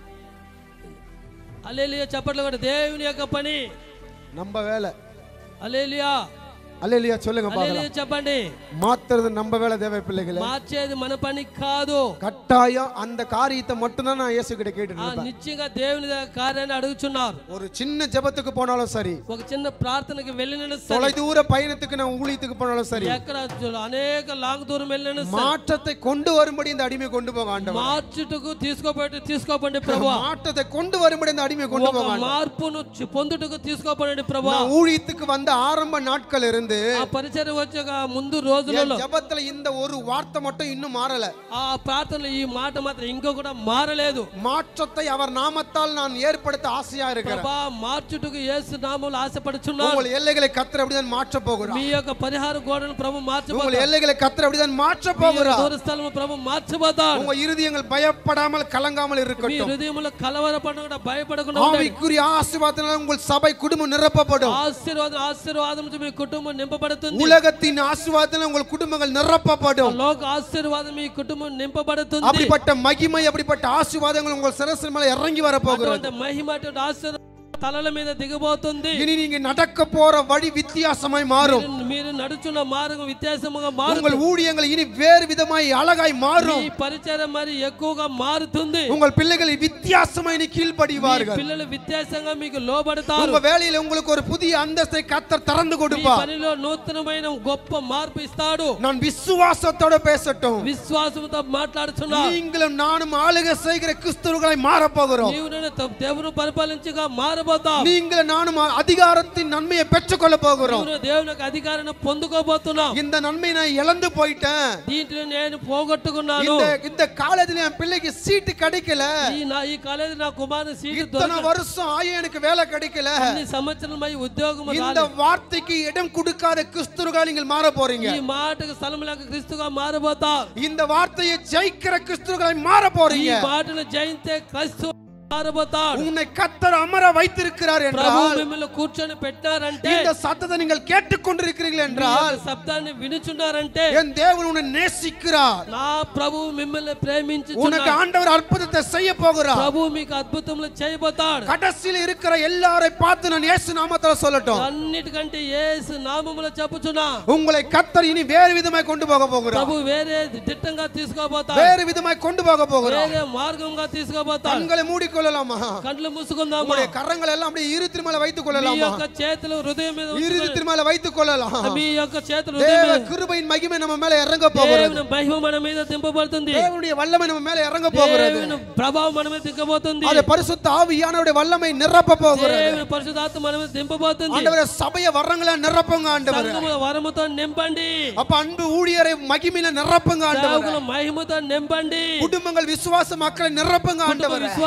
హల్లెలూయా చప్పట్లు కొట్టి దేవుని యొక్క పని நம்ம வேலை. హల్లెలూయా அல்லேலூயா சொல்லுங்க హల్లెలూయా பார்க்கலாம். చెప్పండి. மாத்துறது நம்ம வேலை தேவ பிள்ளைகளே. మార్చేది మన పని కాదు. கட்டாயம் அந்த காரியத்தை மட்டும் தான் நான் இயேசு கிட்ட கேட்டுட்டு ఆ இருப்பேன். నిశ్చయంగా దేవుని దగ్గర కార్యాన్ని అడుగుచున్నారు. ஒரு சின்ன ஜெபத்துக்கு போனாலும் சரி, ఒక చిన్న ప్రార్థనకి వెళ్ళిన தொலைதூர பயணத்துக்கு நான் ஊழியத்துக்கு போனாலும் சரி, ఎక్కడ అనేక లాంగ్ దూరం వెళ్ళిన மாற்றத்தை கொண்டு வரும்படி இந்த அடிமை கொண்டு போக ஆண்டவர். మార్చుటకు తీసుకోబడి తీసుకోబండి ప్రభువా. மாற்றத்தை கொண்டு வரும்படி இந்த அடிமை கொண்டு போக ஆண்டவர். మార్పును చి- పొందుటకు తీసుకోబడండి ప్రభువా. நான் ஊழியத்துக்கு வந்த ஆரம்ப நாட்கள் இருந்து ఆ పరిచర్య వచ్చే ముందు రోజులలో ஜெபத்துல இந்த ஒரு வார்த்தை மட்டும் இன்னும் மாறல. ఆ ప్రార్థనలో ఈ మాట మాత్రం ఇంకో కూడా మారలేదు. மாற்றத்தை அவர் நாமத்தால் நான் ஏற்படுத்த ஆசையா இருக்கிறேன். ప్రభా మార్చుటకు యేసు నామములో ఆశపడుచున్నాను. உங்கள் எல்லைகளை கர்த்தர் அப்படிதான் மாற்ற போகிறார். మీ యొక్క పరిహార గోడను ప్రభు உங்கள் మార్చబోతాడు. எல்லைகளை கர்த்தர் அப்படிதான் மாற்ற போகிறார். దూర స్థలము ప్రభు మార్చబోతాడు. உங்க இருதயங்கள் பயப்படாமல் கலங்காமல் మీ இருக்கட்டும். హృదయములో కలవరపడకుండా భయపడకుండా ఉండండి. ஆவிக்குரிய ஆசீர்வாதத்தால் உங்கள் சபை குடும்பம் நிரப்பப்படும். ఆశీర్వాదం ఆశీర్వాదంతో మీ కుటుంబం నింపబడుతుంది. உலகத்தின் ஆசீர்வாதத்தால் உங்கள் குடும்பங்கள் நிரப்பப்படும். లోక ఆశీర్వాదం మీ కుటుంబం నింపబడుతుంది. அப்படிப்பட்ட மகிமை, அப்படிப்பட்ட ஆசீர்வாதங்கள் உங்கள் சிரசின் மேல இறங்கி வர போகிறது. అటువంటి మహిమ అటువంటి ఆశీర్వాదం తలల మీద దిగబోతుంది. இனி நீங்க நடக்க போற வழி வித்தியாசமாய் மாறும். మీరు- మీరు నడుచున్న మార్గం వ్యత్యాసముగా உங்கள் మారుతుంది. ஊழியங்கள் இனி வேறு விதமாய் அழகாய் மாறும். మీ పరిచయం మరి ఎక్కువగా మారుతుంది. உங்கள் பிள்ளைகள் வித்தியாசமாய் நீ మీ கீழ்ப்படிவார்கள். పిల్లలు వ్యత్యాసంగా మీకు లోబడతారు. உங்க வேலையில உங்களுக்கு ஒரு புதிய அந்தஸ்தை கர்த்தர் திறந்து మీ கொடுப்பார். పనిలో నూతనమైన గొప్ప మార్పు ఇస్తాడు. நான் விசுவாசத்தோட பேசட்டும். విశ్వాసంతో మాట్లాడుతున్నా. நீங்களும் நானும் ஆளுகை செய்கிற கிறிஸ்தவர்களாய் மாற போகிறோம். నీవు నేను దేవుని పరిపాలించగా మారబోతావు. நீங்களும் நானும் அதிகாரத்தின் நன்மையை பெற்றுக்கொள்ள போகிறோம். నీవు దేవునికి అధికారాన్ని పొందుకోబోతున్నావు. இந்த நன்மையை நான் இழந்து போயிட்டேன். దీంట్లో నేను పోగొట్టుకున్నాను. இந்த இந்த காலேஜ்ல என் பிள்ளைக்கு சீட்டு கிடைக்கல. ఈ నా ఈ కాలేజీ నా కుమారుని సీటు இத்தனை దొరకలేదు. வருஷம் ஆயே எனக்கு வேலை கிடைக்கல. అన్ని సంవత్సరాలమై ఉద్యోగం இந்த రాలేదు. வார்த்தைக்கு இடம் கொடுக்காத கிறிஸ்தவர்களாய் நீங்கள் மாற போறீங்க. ఈ మాటకు స్థలం లేక క్రీస్తుగా మారబోతారు. இந்த వార్த்தையை ஜெயிக்கிற கிறிஸ்தவர்களாய் மாற ఈ போறீங்க. మాటను జయించే క్రైస్తవ మారబోతాడు. உன்னை கர்த்தர் அமர வைத்திருக்கிறார் ప్రభు என்றால், మిమ్మల్ని కూర్చొని పెట్టారంటే, இந்த சத்தத்தை நீங்கள் கேட்டுக்கொண்டிருக்கிறீர்கள் என்றால், శబ్దాన్ని వినుచున్నారంటే, என் தேவன் உன்னை நேசிக்கிறார். నా ప్రభు మిమ్మల్ని உனக்கு ప్రేమించుచున్నాడు. ஆண்டவர் அற்புதத்தை செய்ய போகிறார். ప్రభు మీకు అద్భుతములు చేయబోతాడు. கடைசியில் இருக்கிற எல்லாரை பார்த்து நான் இயேசு நாமத்துல சொல்லட்டும், అన్నిటికంటే యేసు నామములో చెప్పుచున్నా, உங்களை கர்த்தர் இனி வேறு விதமாய் கொண்டு போக போகிறார். ప్రభు వేరే దిట్టంగా తీసుకోబోతాడు. வேறு விதமாய் கொண்டு போக போகிறார். వేరే మార్గంగా తీసుకోబోతాడు. கண்களை மூடிக்கொள்ளலாமா? కండ్లు మూసుకుందామా? உங்களுடைய கரங்கள் எல்லாம் அப்படியே இரு திருமலை வைத்துக் మీ கொள்ளலாமா? యొక్క చేతులు హృదయం మీద இரு ఉంచుకొని, திருமலை வைத்துக் கொள்ளலாம். మీ యొక్క చేతులు హృదయం தேவ మీద, கிருபையின் மகிமை நம்ம மேல இறங்க போகிறது. దేవుని మహిమ మన మీద దింపబడుతుంది. தேவனுடைய வல்லமை நம்ம மேல இறங்க போகிறது. దేవుని ప్రభావం మన మీద దింపబోతుంది. அது பரிசுத்த ஆவியானவருடைய வல்லமை நிரப்ப போகிறது. దేవుని పరిశుద్ధాత్మ మన మీద దింపబోతుంది. ஆண்டவரே, சபைய வரங்களை நிரப்புங்க ஆண்டவரே. సంఘముల వరముతో నింపండి. அப்ப அன்பு ஊழியரை மகிமையில நிரப்புங்க ஆண்டவரே. సేవకుల మహిమతో నింపండి. குடும்பங்கள் விசுவாச மக்களை நிரப்புங்க కుటుంబ ஆண்டவரே. విశ్వాస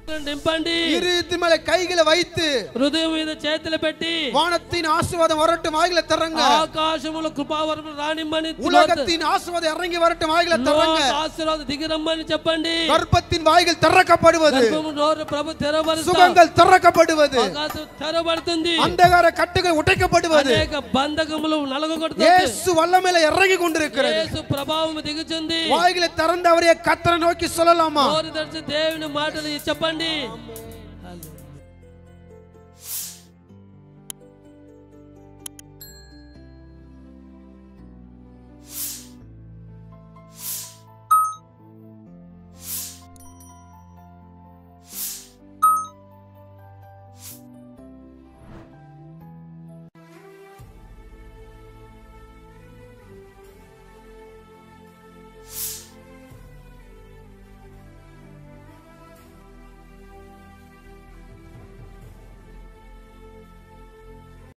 నింపండి. ఇరుతి మేల కైగిల వైத்து హృదయం మీద చేతులు పెట్టి வானத்தின் ஆசீர்வாதம் வரட்டும் வாயில தரங்க. ఆకాశములో కృపావరము రానిమ్మని உலகத்தின் ஆசீர்வாதம் இறங்கி வரட்டும் வாயில தரங்க. ఆశీర్వాదం దిగిరమ్మని చెప్పండి. கர்ப்பத்தின் வாய்கள் திறக்கப்படுவது. గర్భము నోరు ప్రభు తెరవబడుతుంది. சுகங்கள் திறக்கப்படுவது. ఆకాశం తెరవబడుతుంది. అంధకార కట్టుகள் ఉటైக்கப்படுவது. అనేక బంధకములు నలగొడుతుంది. యేసు వల్లమేల இறங்கி கொண்டிருக்கிறது. యేసు ప్రభావము దిగుచుంది. வாய்களை திறந்து அவரே கர்த்தரை நோக்கி சொல்லலாமா? నోరు తెరిచి దేవుని మాటలు చెప్పండి.